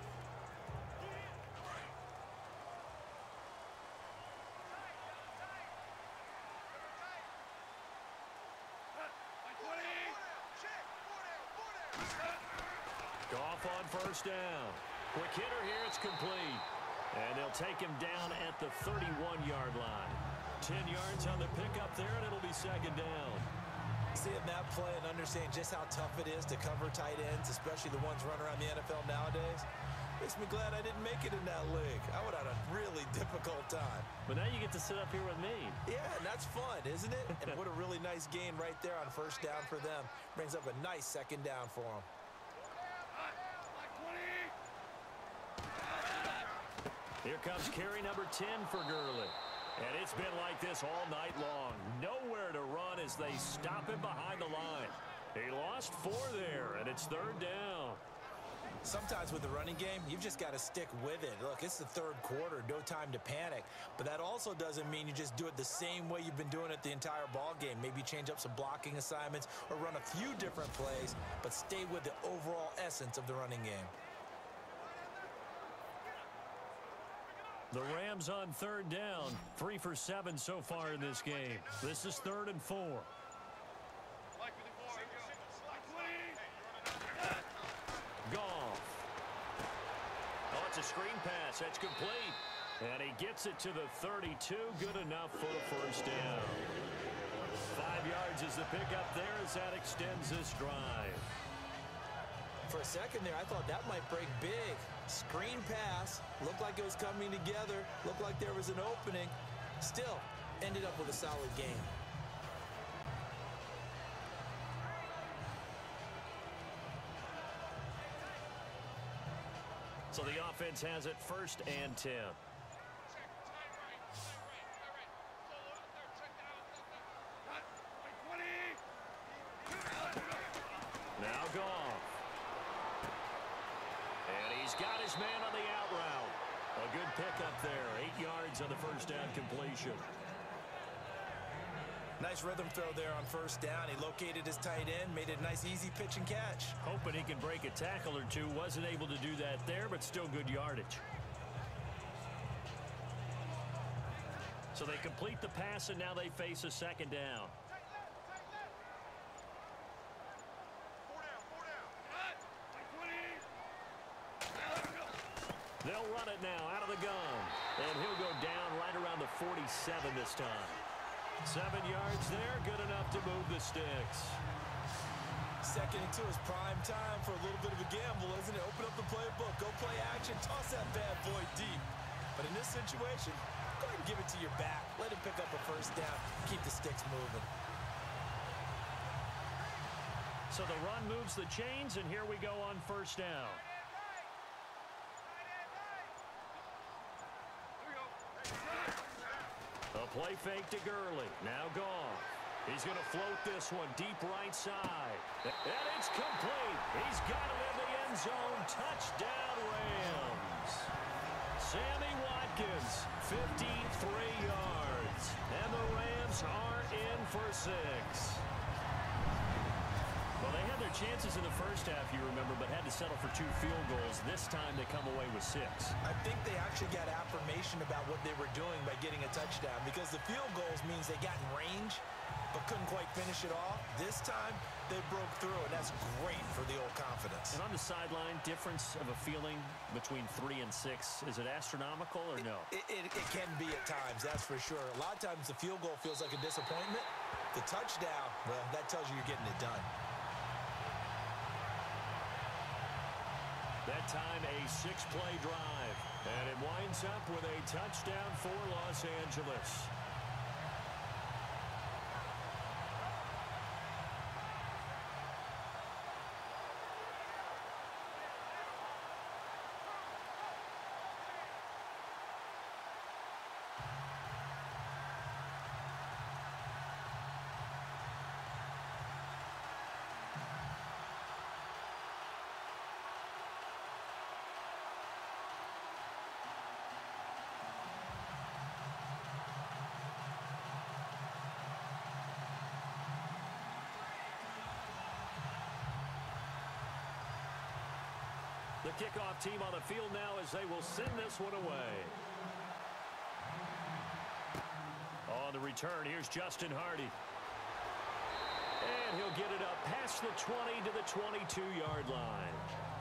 Goff on first down. Quick hitter here, it's complete. And they'll take him down at the 31-yard line. 10 yards on the pickup there, and it'll be second down. Seeing that play and understanding just how tough it is to cover tight ends, especially the ones running around the NFL nowadays, makes me glad I didn't make it in that league. I would have had a really difficult time. But now you get to sit up here with me. Yeah, and that's fun, isn't it? And what a really nice gain right there on first down for them. Brings up a nice second down for them. Here comes carry number 10 for Gurley. And it's been like this all night long. Nowhere to run as they stop him behind the line. He lost 4 there, and it's third down. Sometimes with the running game, you've just got to stick with it. Look, it's the third quarter, no time to panic. But that also doesn't mean you just do it the same way you've been doing it the entire ball game. Maybe change up some blocking assignments or run a few different plays, but stay with the overall essence of the running game. The Rams on third down, 3 for 7 so far in this game. This is 3rd and 4. Goff. Oh, it's a screen pass. That's complete. And he gets it to the 32. Good enough for the first down. 5 yards is the pickup there as that extends this drive. For a second there, I thought that might break big. Screen pass. Looked like it was coming together. Looked like there was an opening. Still, ended up with a solid game. So the offense has it 1st and 10. Now Goff. And he's got his man on the out route. A good pickup there. 8 yards on the first down completion. Nice rhythm throw there on first down. He located his tight end, made it a nice, easy pitch and catch. Hoping he can break a tackle or two. Wasn't able to do that there, but still good yardage. So they complete the pass, and now they face a second down. They'll run it now out of the gun. And he'll go down right around the 47 this time. 7 yards there, good enough to move the sticks. 2nd and 2 is prime time for a little bit of a gamble, isn't it? Open up the playbook, go play action, toss that bad boy deep. But in this situation, go ahead and give it to your back. Let him pick up a first down, keep the sticks moving. So the run moves the chains, and here we go on first down. A play fake to Gurley. Now Goff. He's going to float this one deep right side. And it's complete. He's got it in the end zone. Touchdown, Rams. Sammy Watkins, 53 yards. And the Rams are in for 6. Well, they had their chances in the first half, you remember, but had to settle for 2 field goals. This time they come away with 6. I think they actually got affirmation about what they were doing by getting a touchdown, because the field goals means they got in range but couldn't quite finish it off. This time they broke through, and that's great for the old confidence. And on the sideline, difference of a feeling between 3 and 6, is it astronomical or no? It can be at times, that's for sure. A lot of times the field goal feels like a disappointment. The touchdown, well, that tells you you're getting it done. That time a 6-play drive. And it winds up with a touchdown for Los Angeles. The kickoff team on the field now as they will send this one away. On the return, here's Justin Hardy. And he'll get it up past the 20 to the 22-yard line.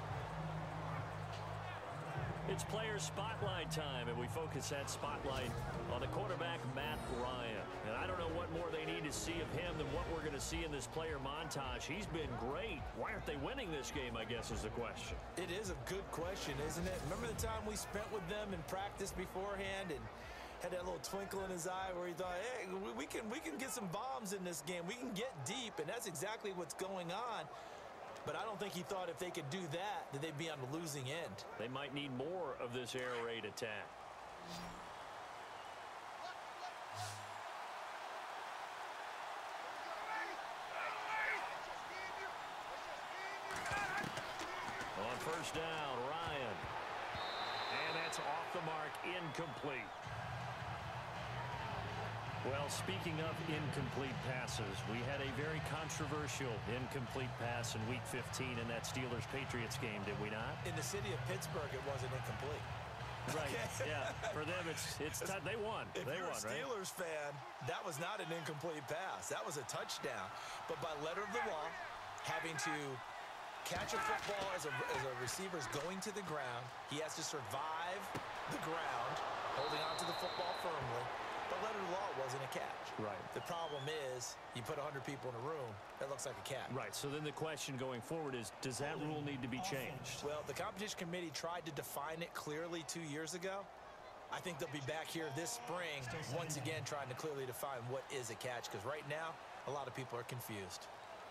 It's player spotlight time, and we focus that spotlight on the quarterback, Matt Ryan. And I don't know what more they need to see of him than what we're going to see in this player montage. He's been great. Why aren't they winning this game, I guess, is the question. It is a good question, isn't it? Remember the time we spent with them in practice beforehand and had that little twinkle in his eye where he thought, hey, we can get some bombs in this game. We can get deep, and that's exactly what's going on. But I don't think he thought if they could do that they'd be on the losing end. They might need more of this air raid attack. On first down, Ryan. And that's off the mark, incomplete. Well, speaking of incomplete passes, we had a very controversial incomplete pass in Week 15 in that Steelers-Patriots game, did we not? In the city of Pittsburgh, it wasn't incomplete. Right, yeah. For them, it's they won. If they you're won, a Steelers fan, that was not an incomplete pass. That was a touchdown. But by letter of the law, having to catch a football as a receiver's going to the ground, he has to survive the ground, holding onto the football firmly. But letter of the law wasn't a catch. Right. The problem is you put 100 people in a room, that looks like a catch. Right. So then the question going forward is, does that rule need to be changed? Well, the competition committee tried to define it clearly 2 years ago. I think they'll be back here this spring once again trying to clearly define what is a catch, because right now a lot of people are confused.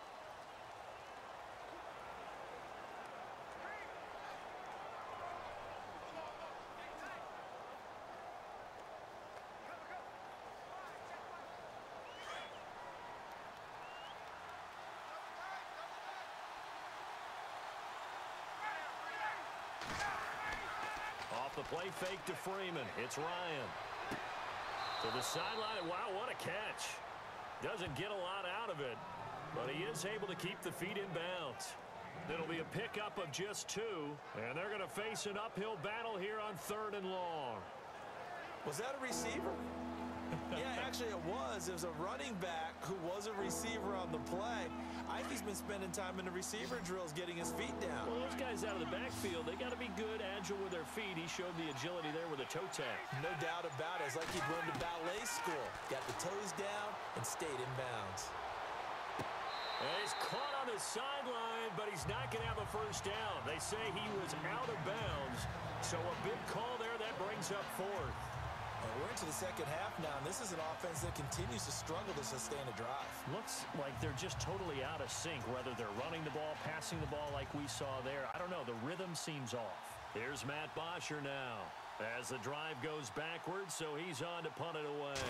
The play fake to Freeman. It's Ryan. To the sideline. Wow, what a catch. Doesn't get a lot out of it, but he is able to keep the feet in bounds. It'll be a pickup of just 2, and they're going to face an uphill battle here on 3rd and long. Was that a receiver? Yeah, actually it was. It was a running back who was a receiver on the play. Ikey's been spending time in the receiver drills getting his feet down. Well, those guys out of the backfield, they got to be good, agile with their feet. He showed the agility there with a toe tag. No doubt about it. It's like he'd run to ballet school. Got the toes down and stayed in bounds. And he's caught on the sideline, but he's not going to have a first down. They say he was out of bounds, so a big call there. That brings up 4th. We're into the second half now, and this is an offense that continues to struggle to sustain a drive. Looks like they're just totally out of sync, whether they're running the ball, passing the ball like we saw there. I don't know. The rhythm seems off. Here's Matt Bosher now as the drive goes backwards, so he's on to punt it away.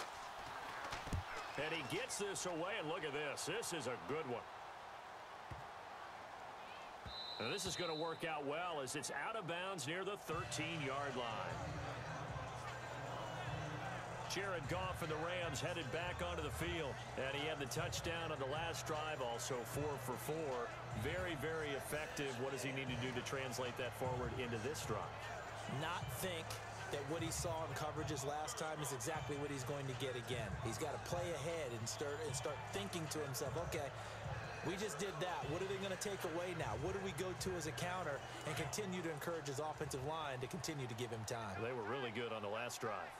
And he gets this away, and look at this. This is a good one. Now, this is going to work out well as it's out of bounds near the 13-yard line. Jared Goff and the Rams headed back onto the field, and he had the touchdown on the last drive, also 4 for 4. Very, very effective. What does he need to do to translate that forward into this drive? Not think that what he saw in coverages last time is exactly what he's going to get again. He's got to play ahead and start thinking to himself, okay, we just did that. What are they going to take away now? What do we go to as a counter? And continue to encourage his offensive line to continue to give him time. They were really good on the last drive.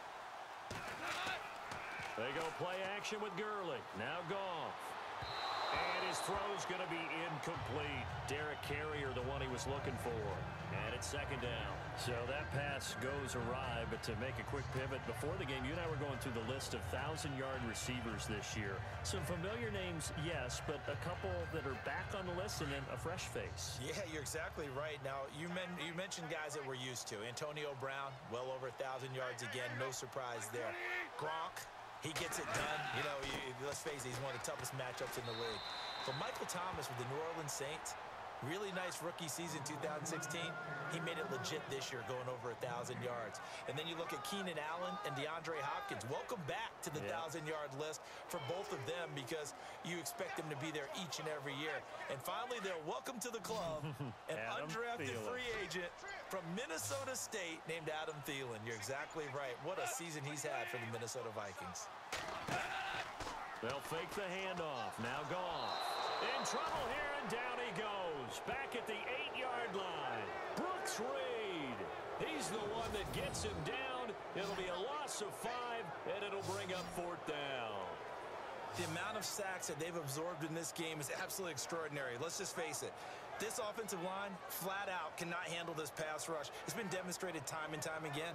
They go play action with Gurley. Now Goff. And his throw's going to be incomplete. Derek Carrier, the one he was looking for. And it's second down. So that pass goes awry, but to make a quick pivot, before the game, you and I were going through the list of 1,000-yard receivers this year. Some familiar names, yes, but a couple that are back on the list and then a fresh face. Yeah, you're exactly right. Now, you mentioned guys that we're used to. Antonio Brown, well over 1,000 yards again. No surprise there. Gronk. He gets it done. You know, let's face it, he's one of the toughest matchups in the league. But Michael Thomas with the New Orleans Saints, really nice rookie season 2016. He made it legit this year going over 1,000 yards. And then you look at Keenan Allen and DeAndre Hopkins. Welcome back to the 1,000-yard list for both of them because you expect them to be there each and every year. And finally, they're welcome to the club, an undrafted free agent from Minnesota State named Adam Thielen. You're exactly right. What a season he's had for the Minnesota Vikings. They'll fake the handoff. Now Goff. In trouble here, and down he goes. Back at the 8-yard line. Brooks Reed. He's the one that gets him down. It'll be a loss of 5, and it'll bring up 4th down. The amount of sacks that they've absorbed in this game is absolutely extraordinary. Let's just face it. This offensive line, flat out, cannot handle this pass rush. It's been demonstrated time and time again.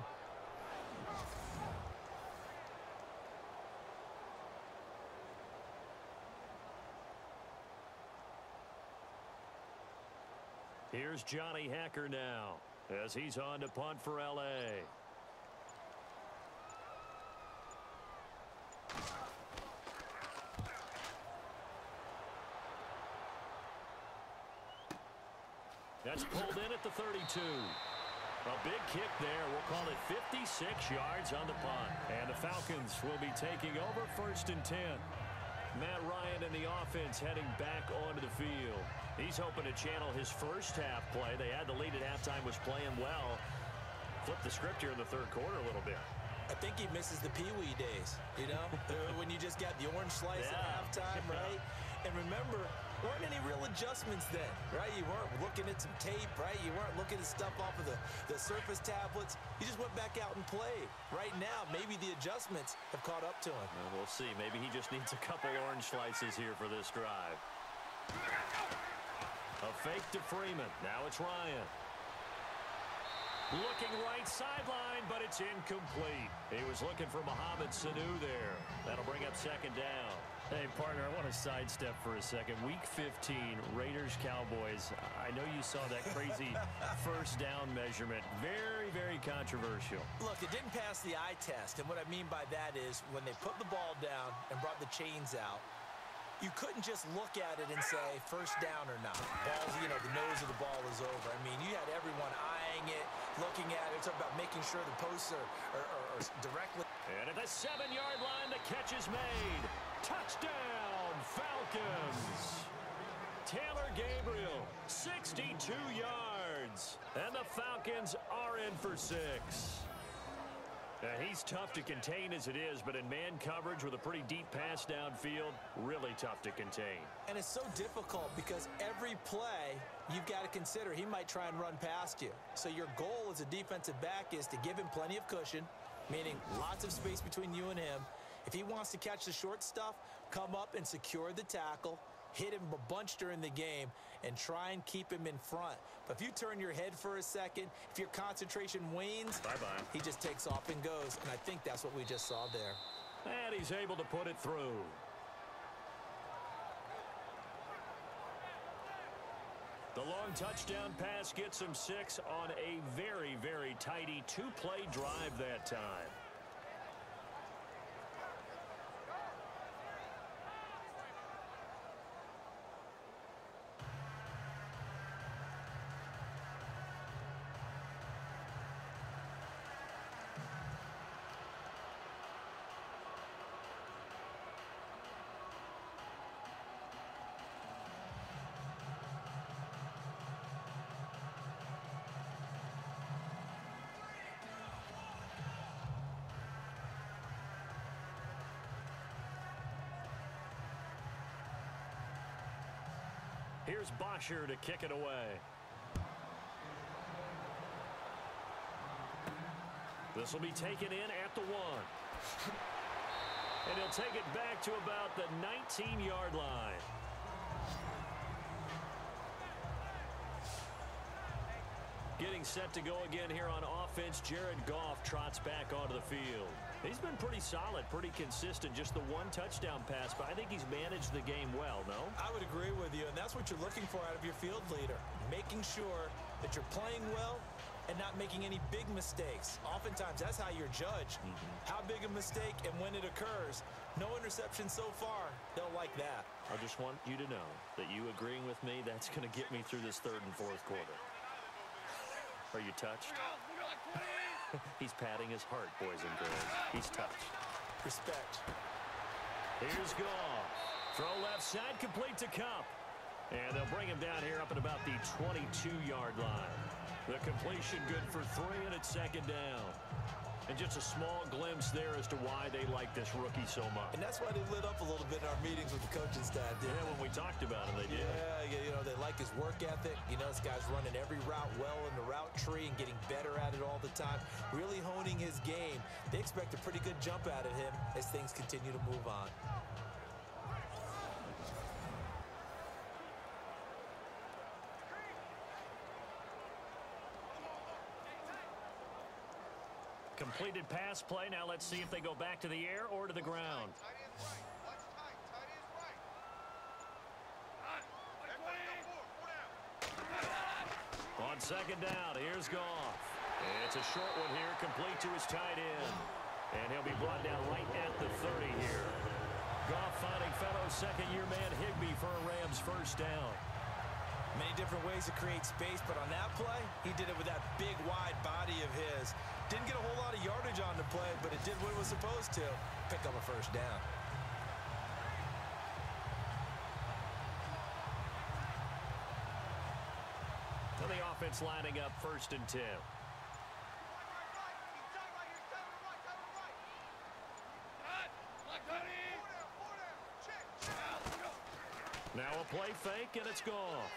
Here's Johnny Hacker now as he's on to punt for L.A. That's pulled in at the 32. A big kick there. We'll call it 56 yards on the punt. And the Falcons will be taking over 1st and 10. Matt Ryan and the offense heading back onto the field. He's hoping to channel his first half play. They had the lead at halftime, was playing well. Flip the script here in the 3rd quarter a little bit. I think he misses the Pee-wee days, you know, when you just got the orange slice at halftime, right? And remember, weren't any real adjustments then, right? You weren't looking at some tape, right? You weren't looking at stuff off of the Surface tablets. You just went back out and played. Right now, maybe the adjustments have caught up to him. Well, we'll see. Maybe he just needs a couple orange slices here for this drive. A fake to Freeman. Now it's Ryan. Looking right sideline, but it's incomplete. He was looking for Mohamed Sanu there. That'll bring up 2nd down. Hey, partner, I want to sidestep for a second. Week 15, Raiders-Cowboys. I know you saw that crazy 1st down measurement. Very, very controversial. Look, it didn't pass the eye test, and what I mean by that is when they put the ball down and brought the chains out, you couldn't just look at it and say 1st down or not. Ball's, you know, the nose of the ball is over. I mean, you had everyone eyeing it, looking at it. It's about making sure the posts are directly. And at the 7-yard line, the catch is made. Touchdown, Falcons. Taylor Gabriel, 62 yards. And the Falcons are in for 6. He's tough to contain as it is, but in man coverage with a pretty deep pass downfield, really tough to contain. And it's so difficult because every play you've got to consider he might try and run past you. So your goal as a defensive back is to give him plenty of cushion, meaning lots of space between you and him. If he wants to catch the short stuff, come up and secure the tackle, hit him a bunch during the game, and try and keep him in front. But if you turn your head for a second, if your concentration wanes, bye-bye. He just takes off and goes, and I think that's what we just saw there. And he's able to put it through. The long touchdown pass gets him 6 on a very, very tidy 2-play drive that time. Here's Bosher to kick it away. This will be taken in at the 1. And he'll take it back to about the 19-yard line. Getting set to go again here on offense, Jared Goff trots back onto the field. He's been pretty solid, pretty consistent, just the one touchdown pass, but I think he's managed the game well, no? I would agree with you, and that's what you're looking for out of your field leader, making sure that you're playing well and not making any big mistakes. Oftentimes, that's how you're judged. How big a mistake and when it occurs. No interception so far. They'll like that. I just want you to know that you agreeing with me, that's going to get me through this third and fourth quarter. Are you touched? He's patting his heart, boys and girls. He's touched. Respect. Here's Goff. Throw left side, complete to Kupp. And they'll bring him down here up at about the 22-yard line. The completion good for 3, and it's second down. And just a small glimpse there as to why they like this rookie so much. And that's why they lit up a little bit in our meetings with the coaching staff. Yeah, when we talked about him, they did. Yeah, you know, they like his work ethic. You know, this guy's running every route well in the route tree and getting better at it all the time. Really honing his game. They expect a pretty good jump out of him as things continue to move on. Completed pass play. Now let's see if they go back to the air or to the ground. On second down, here's Goff. It's a short one here, complete to his tight end. And he'll be brought down right at the 30 here. Goff finding fellow second-year man Higbee for a Rams first down. Many different ways to create space, but on that play, he did it with that big, wide body of his. Didn't get a whole lot of yardage on the play, but it did what it was supposed to. Pick up a first down. Well, the offense lining up 1st and 10. Now a play fake, and it's Goff.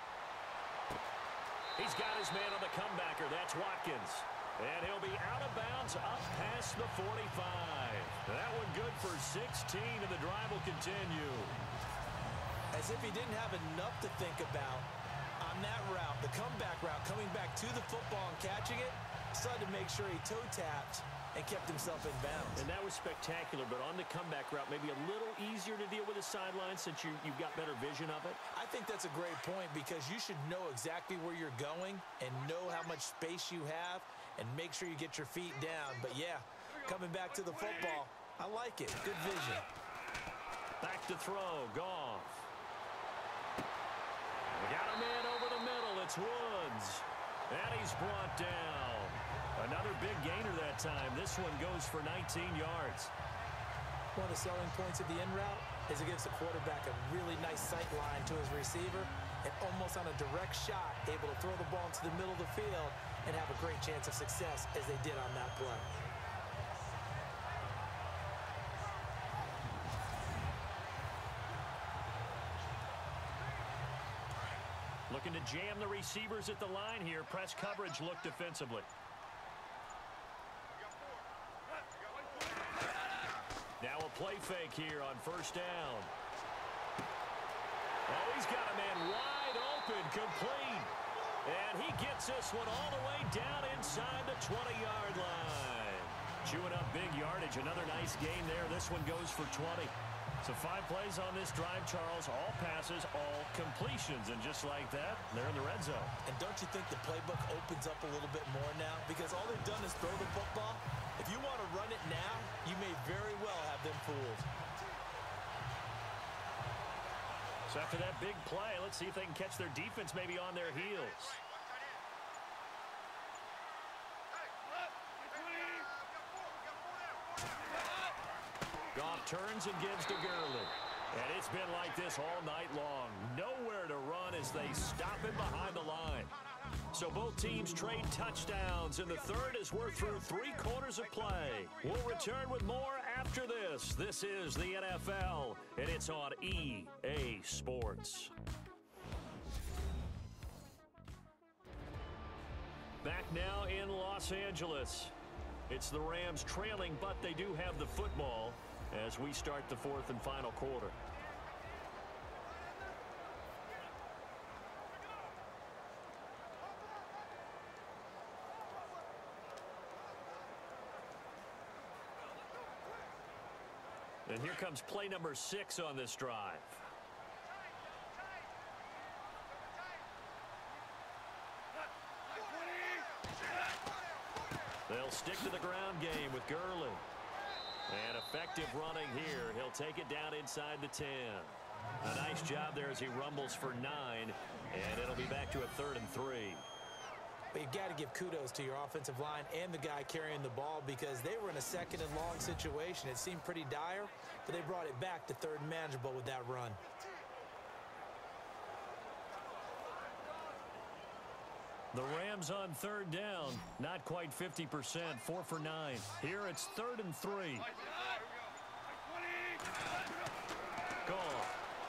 He's got his man on the comebacker. That's Watkins. And he'll be out of bounds up past the 45. That one good for 16, and the drive will continue. As if he didn't have enough to think about on that route, the comeback route, coming back to the football and catching it, decided to make sure he toe-tapped and kept himself in bounds. And that was spectacular, but on the comeback route, maybe a little easier to deal with the sideline since you've got better vision of it. I think that's a great point because you should know exactly where you're going and know how much space you have and make sure you get your feet down. But, yeah, coming back to the football, I like it. Good vision. Back to throw. Goff. We got a man over the middle. It's Woods. And he's brought down. Another big gainer that time. This one goes for 19 yards. One of the selling points of the in route is it gives the quarterback a really nice sight line to his receiver and almost on a direct shot able to throw the ball into the middle of the field and have a great chance of success as they did on that play. Looking to jam the receivers at the line here. Press coverage look defensively. Now a play fake here on 1st down. Oh, he's got a man wide open, complete. And he gets this one all the way down inside the 20-yard line. Chewing up big yardage. Another nice gain there. This one goes for 20. So 5 plays on this drive, Charles. All passes, all completions. And just like that, they're in the red zone. And don't you think the playbook opens up a little bit more now? Because all they've done is throw the football. If you want to run it now, you may very well have them fooled. So after that big play, let's see if they can catch their defense maybe on their heels. Goff turns and gives to Gurley. And it's been like this all night long. Nowhere to run as they stop him behind the line. So both teams trade touchdowns, and the third as we're through 3 quarters of play. We'll return with more after this. This is the NFL, and it's on EA Sports. Back now in Los Angeles. It's the Rams trailing, but they do have the football as we start the 4th and final quarter. And here comes play number 6 on this drive. They'll stick to the ground game with Gurley. And effective running here. He'll take it down inside the 10. A nice job there as he rumbles for 9. And it'll be back to a 3rd and 3. But you've got to give kudos to your offensive line and the guy carrying the ball because they were in a 2nd and long situation. It seemed pretty dire, but they brought it back to 3rd and manageable with that run. The Rams on 3rd down. Not quite 50%. 4 for 9. Here it's 3rd and 3. Goal.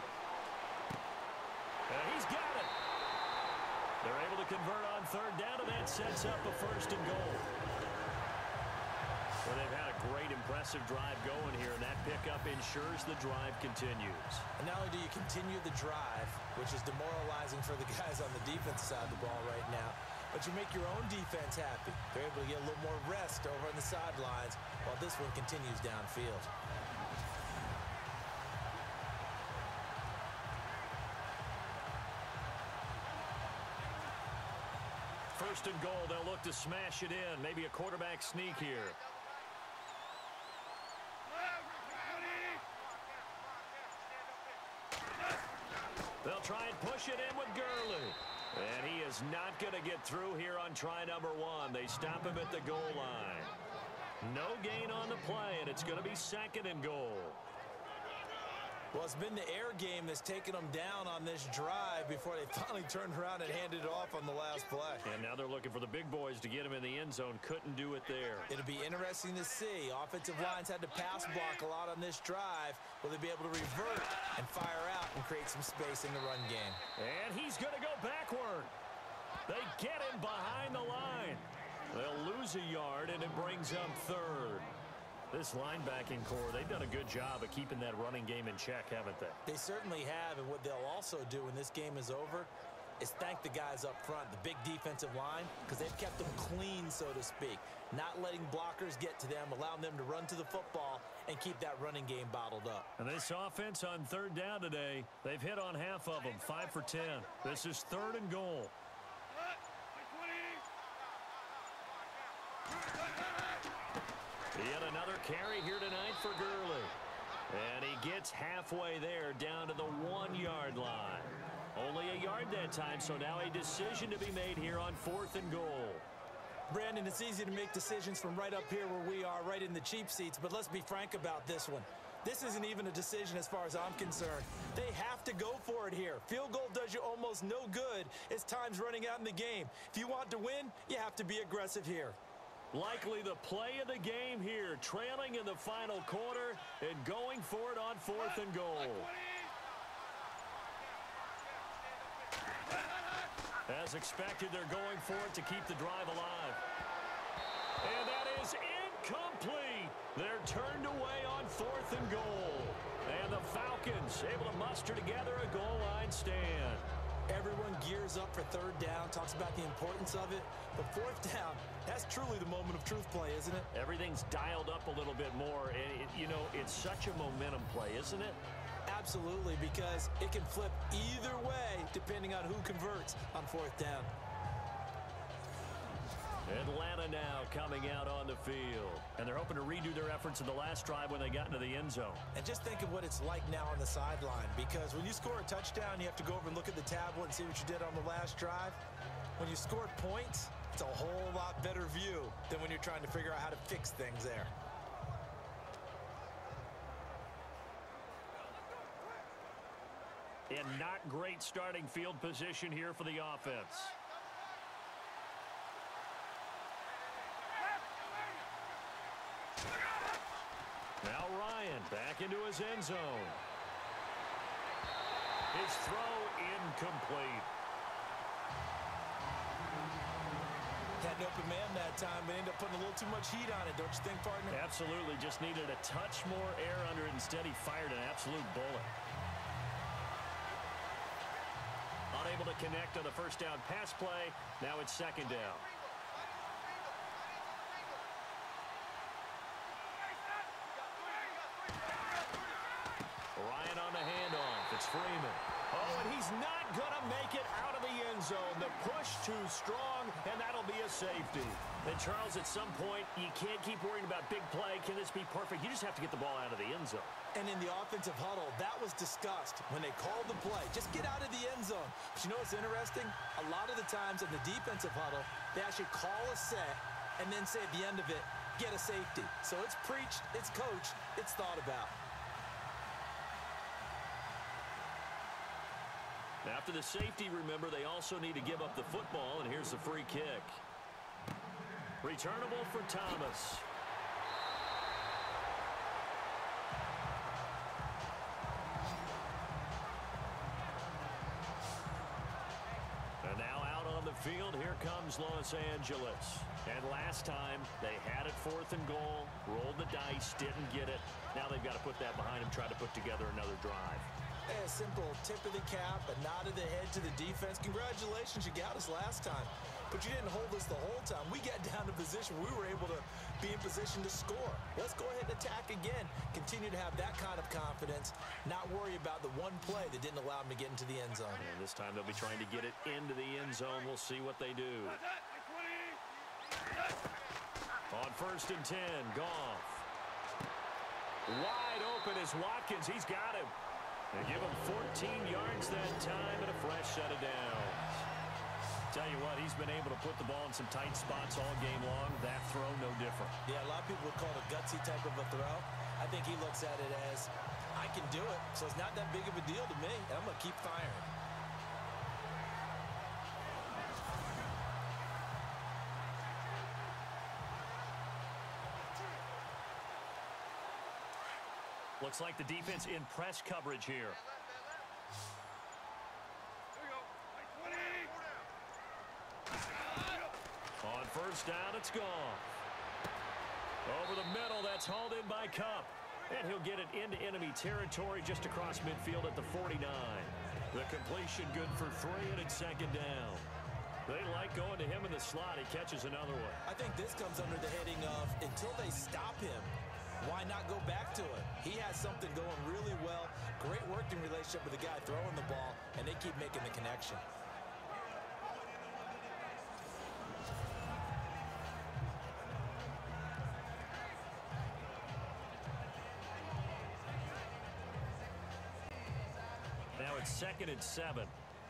And he's got it. They're able to convert on 3rd down, and that sets up a 1st and goal. Well, they've had a great, impressive drive going here, and that pickup ensures the drive continues. And not only do you continue the drive, which is demoralizing for the guys on the defense side of the ball right now, but you make your own defense happy. They're able to get a little more rest over on the sidelines while this one continues downfield. 1st and goal. They'll look to smash it in. Maybe a quarterback sneak here. They'll try and push it in with Gurley. And he is not going to get through here on try number 1. They stop him at the goal line. No gain on the play, and it's going to be 2nd and goal. Well, it's been the air game that's taken them down on this drive before they finally turned around and handed it off on the last play. And now they're looking for the big boys to get him in the end zone. Couldn't do it there. It'll be interesting to see. Offensive lines had to pass block a lot on this drive. Will they be able to revert and fire out and create some space in the run game? And he's going to go backward. They get him behind the line. They'll lose a yard, and it brings up 3rd. This linebacking core, they've done a good job of keeping that running game in check, haven't they? They certainly have, and what they'll also do when this game is over is thank the guys up front, the big defensive line, because they've kept them clean, so to speak. Not letting blockers get to them, allowing them to run to the football and keep that running game bottled up. And this offense on 3rd down today, they've hit on half of them, 5 for 10. This is 3rd and goal. Yet another carry here tonight for Gurley. And he gets halfway there down to the 1-yard line. Only a yard that time, so now a decision to be made here on 4th and goal. Brandon, it's easy to make decisions from right up here where we are, right in the cheap seats, but let's be frank about this one. This isn't even a decision as far as I'm concerned. They have to go for it here. Field goal does you almost no good as time's running out in the game. If you want to win, you have to be aggressive here. Likely the play of the game here, trailing in the final quarter and going for it on 4th and goal. As expected, they're going for it to keep the drive alive. And that is incomplete. They're turned away on 4th and goal. And the Falcons able to muster together a goal line stand. Everyone gears up for 3rd down, talks about the importance of it. But 4th down, that's truly the moment of truth play, isn't it? Everything's dialed up a little bit more. And, you know, it's such a momentum play, isn't it? Absolutely, because it can flip either way depending on who converts on 4th down. Atlanta now coming out on the field. And they're hoping to redo their efforts in the last drive when they got into the end zone. And just think of what it's like now on the sideline, because when you score a touchdown, you have to go over and look at the tablet and see what you did on the last drive. When you scored points, it's a whole lot better view than when you're trying to figure out how to fix things there. And not great starting field position here for the offense. Now Ryan back into his end zone. His throw incomplete. Had an open man that time, but ended up putting a little too much heat on it, don't you think, partner? Absolutely. Just needed a touch more air under it. Instead, he fired an absolute bullet. Unable to connect on the first down pass play. Now it's 2nd down. Freeman. Oh, and he's not going to make it out of the end zone. The push too strong, and that'll be a safety. And, Charles, at some point, you can't keep worrying about big play. Can this be perfect? You just have to get the ball out of the end zone. And in the offensive huddle, that was discussed when they called the play. Just get out of the end zone. But you know what's interesting? A lot of the times in the defensive huddle, they actually call a set and then say at the end of it, get a safety. So it's preached, it's coached, it's thought about. After the safety, remember, they also need to give up the football, and here's the free kick. Returnable for Thomas. And now out on the field, here comes Los Angeles. And last time, they had it 4th and goal, rolled the dice, didn't get it. Now they've got to put that behind them, try to put together another drive. A simple tip of the cap, a nod of the head to the defense. Congratulations, you got us last time. But you didn't hold us the whole time. We got down to position. We were able to be in position to score. Let's go ahead and attack again. Continue to have that kind of confidence. Not worry about the one play that didn't allow them to get into the end zone. And this time they'll be trying to get it into the end zone. We'll see what they do. On 1st and 10, Goff. Wide open is Watkins. He's got him. They give him 14 yards that time and a fresh set of downs. Tell you what, he's been able to put the ball in some tight spots all game long. That throw, no different. Yeah, a lot of people would call it a gutsy type of a throw. I think he looks at it as, I can do it, so it's not that big of a deal to me, and I'm going to keep firing. Looks like the defense in press coverage here. On 1st down, it's gone. Over the middle, that's hauled in by Kupp. And he'll get it into enemy territory just across midfield at the 49. The completion good for 3, and it's 2nd down. They like going to him in the slot. He catches another one. I think this comes under the heading of, until they stop him, why not go back to it? He has something going really well. Great working relationship with the guy throwing the ball, and they keep making the connection. Now it's 2nd and 7.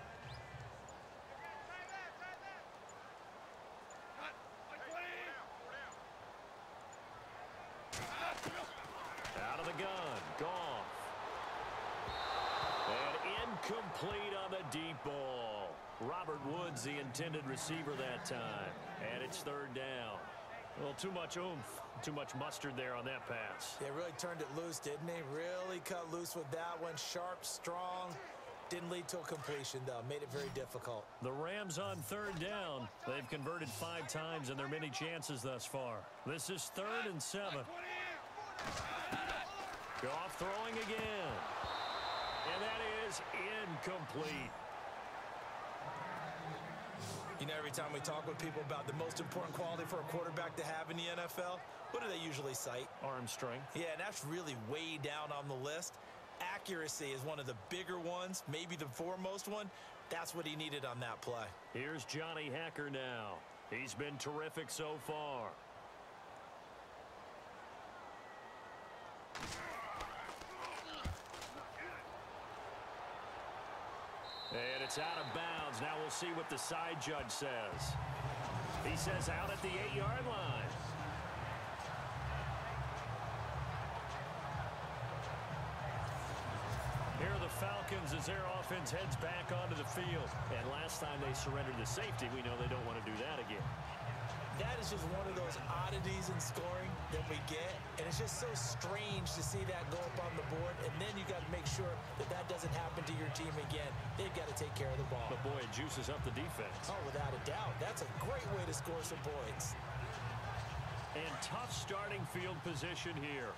Out of the gun, Goff. And incomplete on the deep ball. Robert Woods, the intended receiver that time. And it's 3rd down. Well, too much oomph, too much mustard there on that pass. They really turned it loose, didn't they? Really cut loose with that one. Sharp, strong. Didn't lead to a completion, though. Made it very difficult. The Rams on 3rd down. They've converted 5 times in their many chances thus far. This is 3rd and 7. Goff throwing again. And that is incomplete. You know, every time we talk with people about the most important quality for a quarterback to have in the NFL, what do they usually cite? Arm strength. Yeah, and that's really way down on the list. Accuracy is one of the bigger ones, maybe the foremost one. That's what he needed on that play. Here's Johnny Hacker now. He's been terrific so far. And it's out of bounds. Now we'll see what the side judge says. He says out at the 8-yard line. Here are the Falcons as their offense heads back onto the field. And last time they surrendered the safety, we know they don't want to do that again. That is just one of those oddities in scoring that we get, and it's just so strange to see that go up on the board, and then you got to make sure that that doesn't happen to your team again. They've got to take care of the ball. But boy, it juices up the defense. Oh, without a doubt. That's a great way to score some points. And tough starting field position here.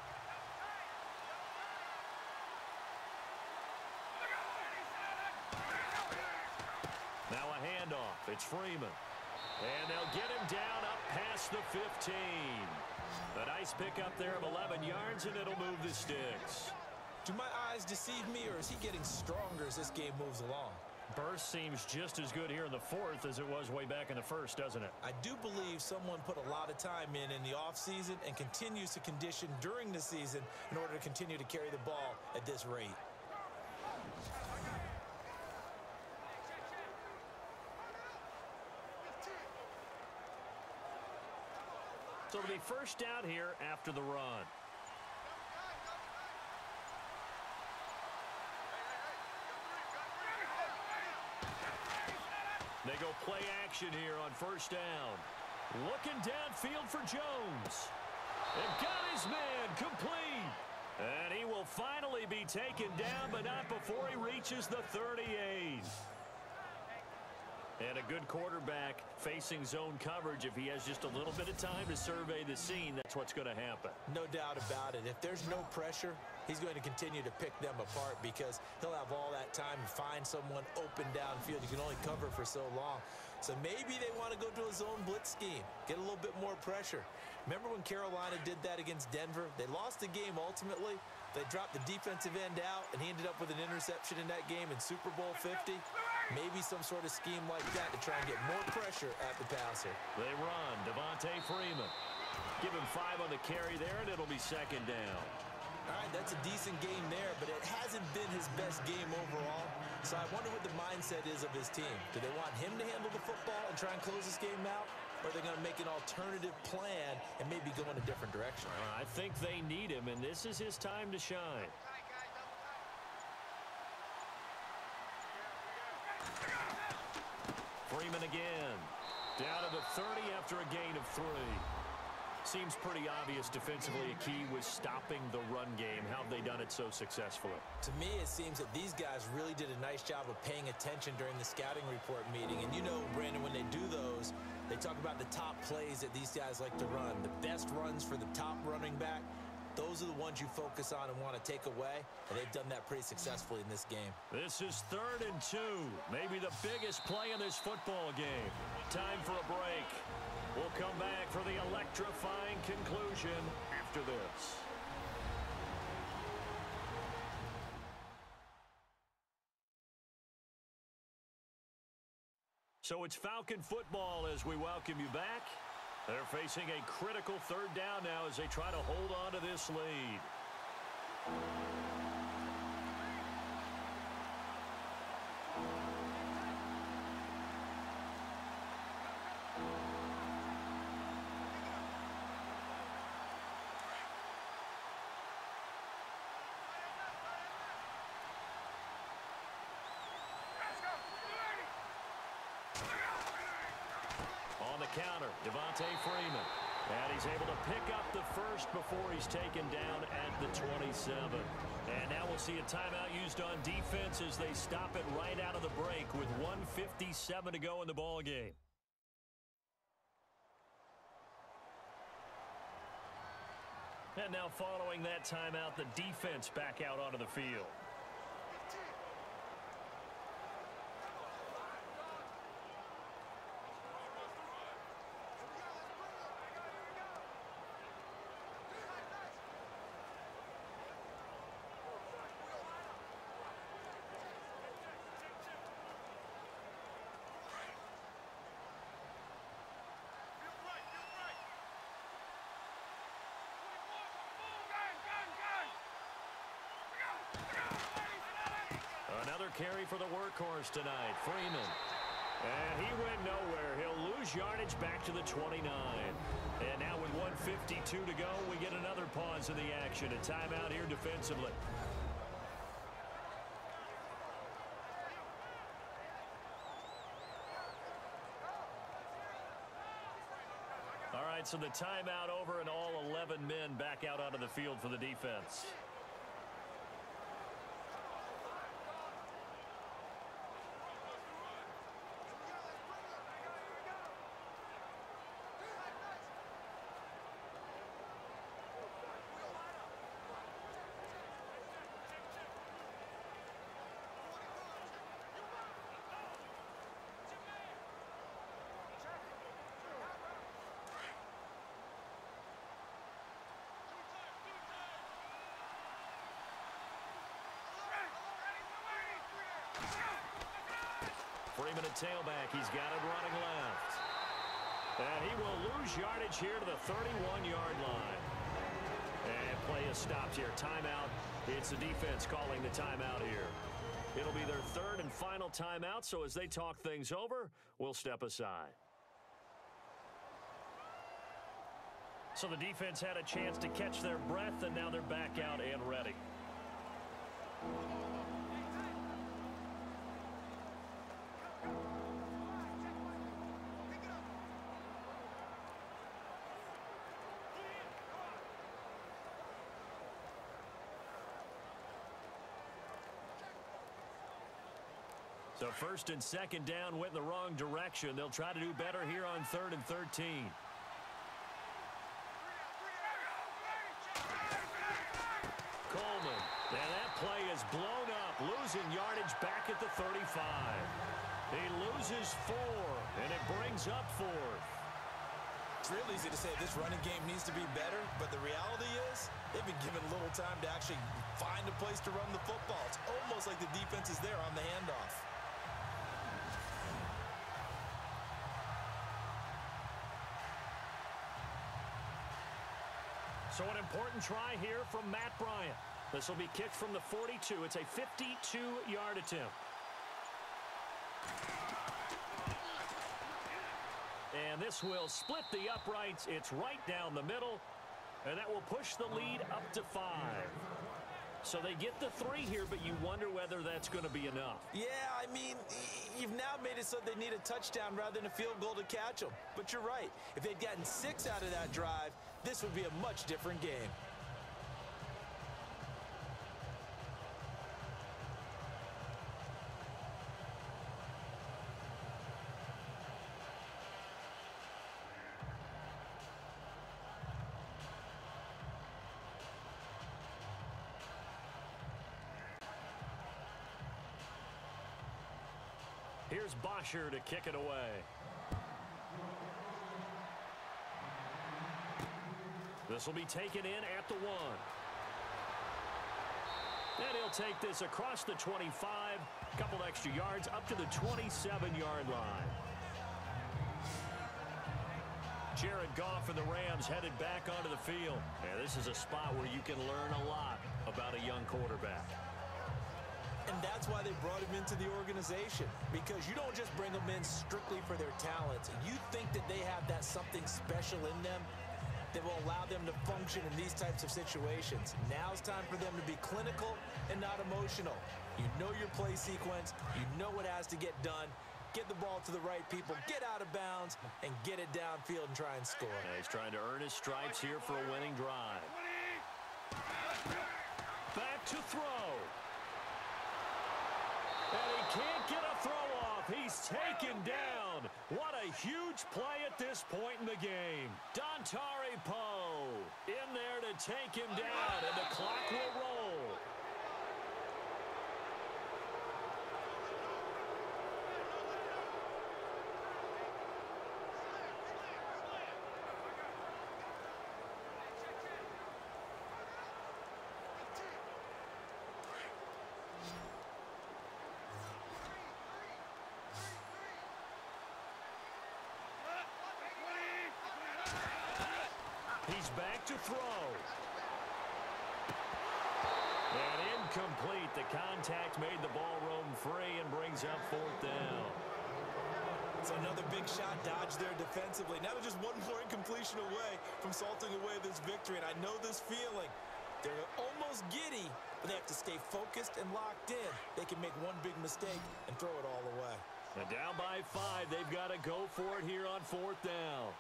Now a handoff. It's Freeman. And they'll get him down up past the 15. A nice pickup there of 11 yards, and it'll move the sticks. Do my eyes deceive me, or is he getting stronger as this game moves along? Burst seems just as good here in the fourth as it was way back in the first, doesn't it? I do believe someone put a lot of time in the offseason and continues to condition during the season in order to continue to carry the ball at this rate. So it'll be first down here after the run. They go play action here on first down. Looking downfield for Jones. And got his man complete. And he will finally be taken down, but not before he reaches the 38. And a good quarterback facing zone coverage. If he has just a little bit of time to survey the scene, that's what's going to happen. No doubt about it. If there's no pressure, he's going to continue to pick them apart because he'll have all that time to find someone open downfield. You can only cover for so long. So maybe they want to go to a zone blitz scheme, get a little bit more pressure. Remember when Carolina did that against Denver? They lost the game ultimately. They dropped the defensive end out, and he ended up with an interception in that game in Super Bowl 50. Maybe some sort of scheme like that to try and get more pressure at the passer. They run. Devontae Freeman. Give him 5 on the carry there, and it'll be second down. All right, that's a decent game there, but it hasn't been his best game overall. So I wonder what the mindset is of his team. Do they want him to handle the football and try and close this game out? Or are they going to make an alternative plan and maybe go in a different direction? I think they need him, and this is his time to shine. Freeman again. Down to the 30 after a gain of 3. Seems pretty obvious defensively a key was stopping the run game. How have they done it so successfully? To me, it seems that these guys really did a nice job of paying attention during the scouting report meeting. And you know, Brandon, when they do those, they talk about the top plays that these guys like to run. The best runs for the top running back, those are the ones you focus on and want to take away. And they've done that pretty successfully in this game. This is 3rd and 2. Maybe the biggest play in this football game. Time for a break. We'll come back for the electrifying conclusion after this. So it's Falcon football as we welcome you back. They're facing a critical 3rd down now as they try to hold on to this lead. On the counter, Devontae Freeman. And he's able to pick up the first before he's taken down at the 27. And now we'll see a timeout used on defense as they stop it right out of the break with 1:57 to go in the ball game. And now following that timeout, the defense back out onto the field. Another carry for the workhorse tonight, Freeman. And he went nowhere. He'll lose yardage back to the 29. And now with 1:52 to go, we get another pause in the action. A timeout here defensively. All right, so the timeout over and all 11 men back out onto the field for the defense. Freeman at tailback. He's got it running left. And he will lose yardage here to the 31-yard line. And play is stopped here. Timeout. It's the defense calling the timeout here. It'll be their third and final timeout, so as they talk things over, we'll step aside. So the defense had a chance to catch their breath, and now they're back out and ready. So first and second down went in the wrong direction. They'll try to do better here on 3rd and 13. Coleman. And that play is blown up, losing yardage back at the 35. He loses 4, and it brings up 4th. It's real easy to say this running game needs to be better, but the reality is they've been given little time to actually find a place to run the football. It's almost like the defense is there on the handoff. So an important try here from Matt Bryant. This will be kicked from the 42. It's a 52-yard attempt. And this will split the uprights. It's right down the middle. And that will push the lead up to 5. So they get the 3 here, but you wonder whether that's going to be enough. Yeah, I mean, you've now made it so they need a touchdown rather than a field goal to catch them. But you're right. If they'd gotten 6 out of that drive, this would be a much different game. Here's Bosher to kick it away. This will be taken in at the 1. And he'll take this across the 25, a couple extra yards up to the 27-yard line. Jared Goff and the Rams headed back onto the field. And this is a spot where you can learn a lot about a young quarterback. And that's why they brought him into the organization, because you don't just bring them in strictly for their talents. You think that they have that something special in them that will allow them to function in these types of situations. Now it's time for them to be clinical and not emotional. You know your play sequence. You know what has to get done. Get the ball to the right people, get out of bounds, and get it downfield and try and score. And he's trying to earn his stripes here for a winning drive. Back to throw. And he can't get a throw off. He's taken down. What a huge play at this point in the game. Dontari Poe in there to take him down, and the clock will roll. He's back to throw. And incomplete. The contact made the ball roam free and brings up 4th down. So another big shot dodged there defensively. Now they're just one more incompletion away from salting away this victory. And I know this feeling. They're almost giddy, but they have to stay focused and locked in. They can make one big mistake and throw it all away. And down by 5. They've got to go for it here on 4th down.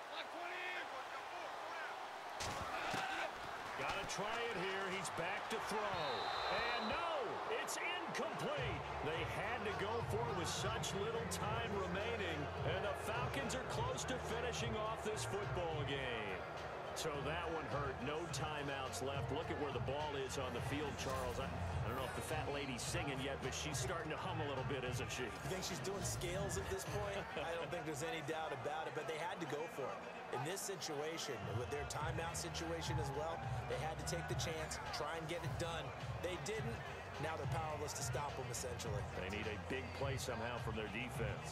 Gotta try it here. He's back to throw. And no, it's incomplete. They had to go for it with such little time remaining. And the Falcons are close to finishing off this football game. So that one hurt. No timeouts left. Look at where the ball is on the field, Charles. I don't know if the fat lady's singing yet, but she's starting to hum a little bit, isn't she? You think she's doing scales at this point? I don't think there's any doubt about it, but they had to go for it. In this situation, with their timeout situation as well, they had to take the chance, try and get it done. They didn't, Now they're powerless to stop them, essentially. They need a big play somehow from their defense.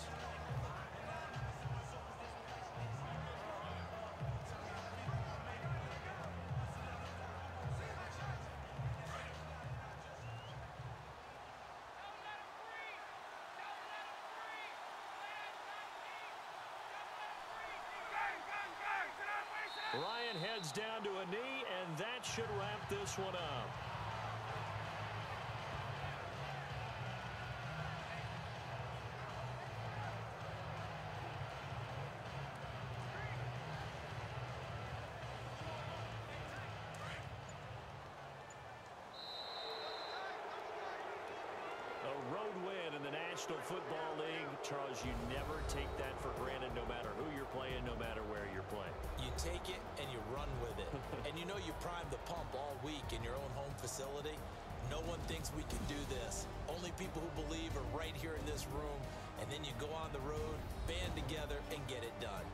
Ryan heads down to a knee, and that should wrap this one up. A road win in the National Football League. Charles, you never take that for granted, no matter who you're playing, no matter where you're playing. You take it and you run with it. And you know you primed the pump all week in your own home facility. No one thinks we can do this. Only people who believe are right here in this room. And then you go on the road, band together, and get it done.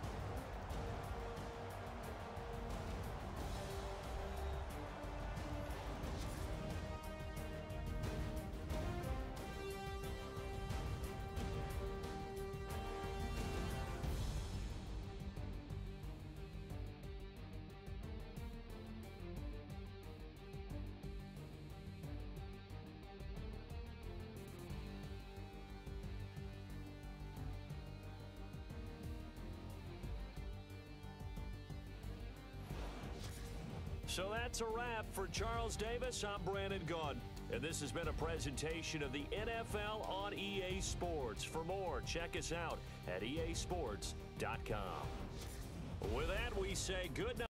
So that's a wrap for Charles Davis. I'm Brandon Gaudin, and this has been a presentation of the NFL on EA Sports. For more, check us out at easports.com. With that, we say good night.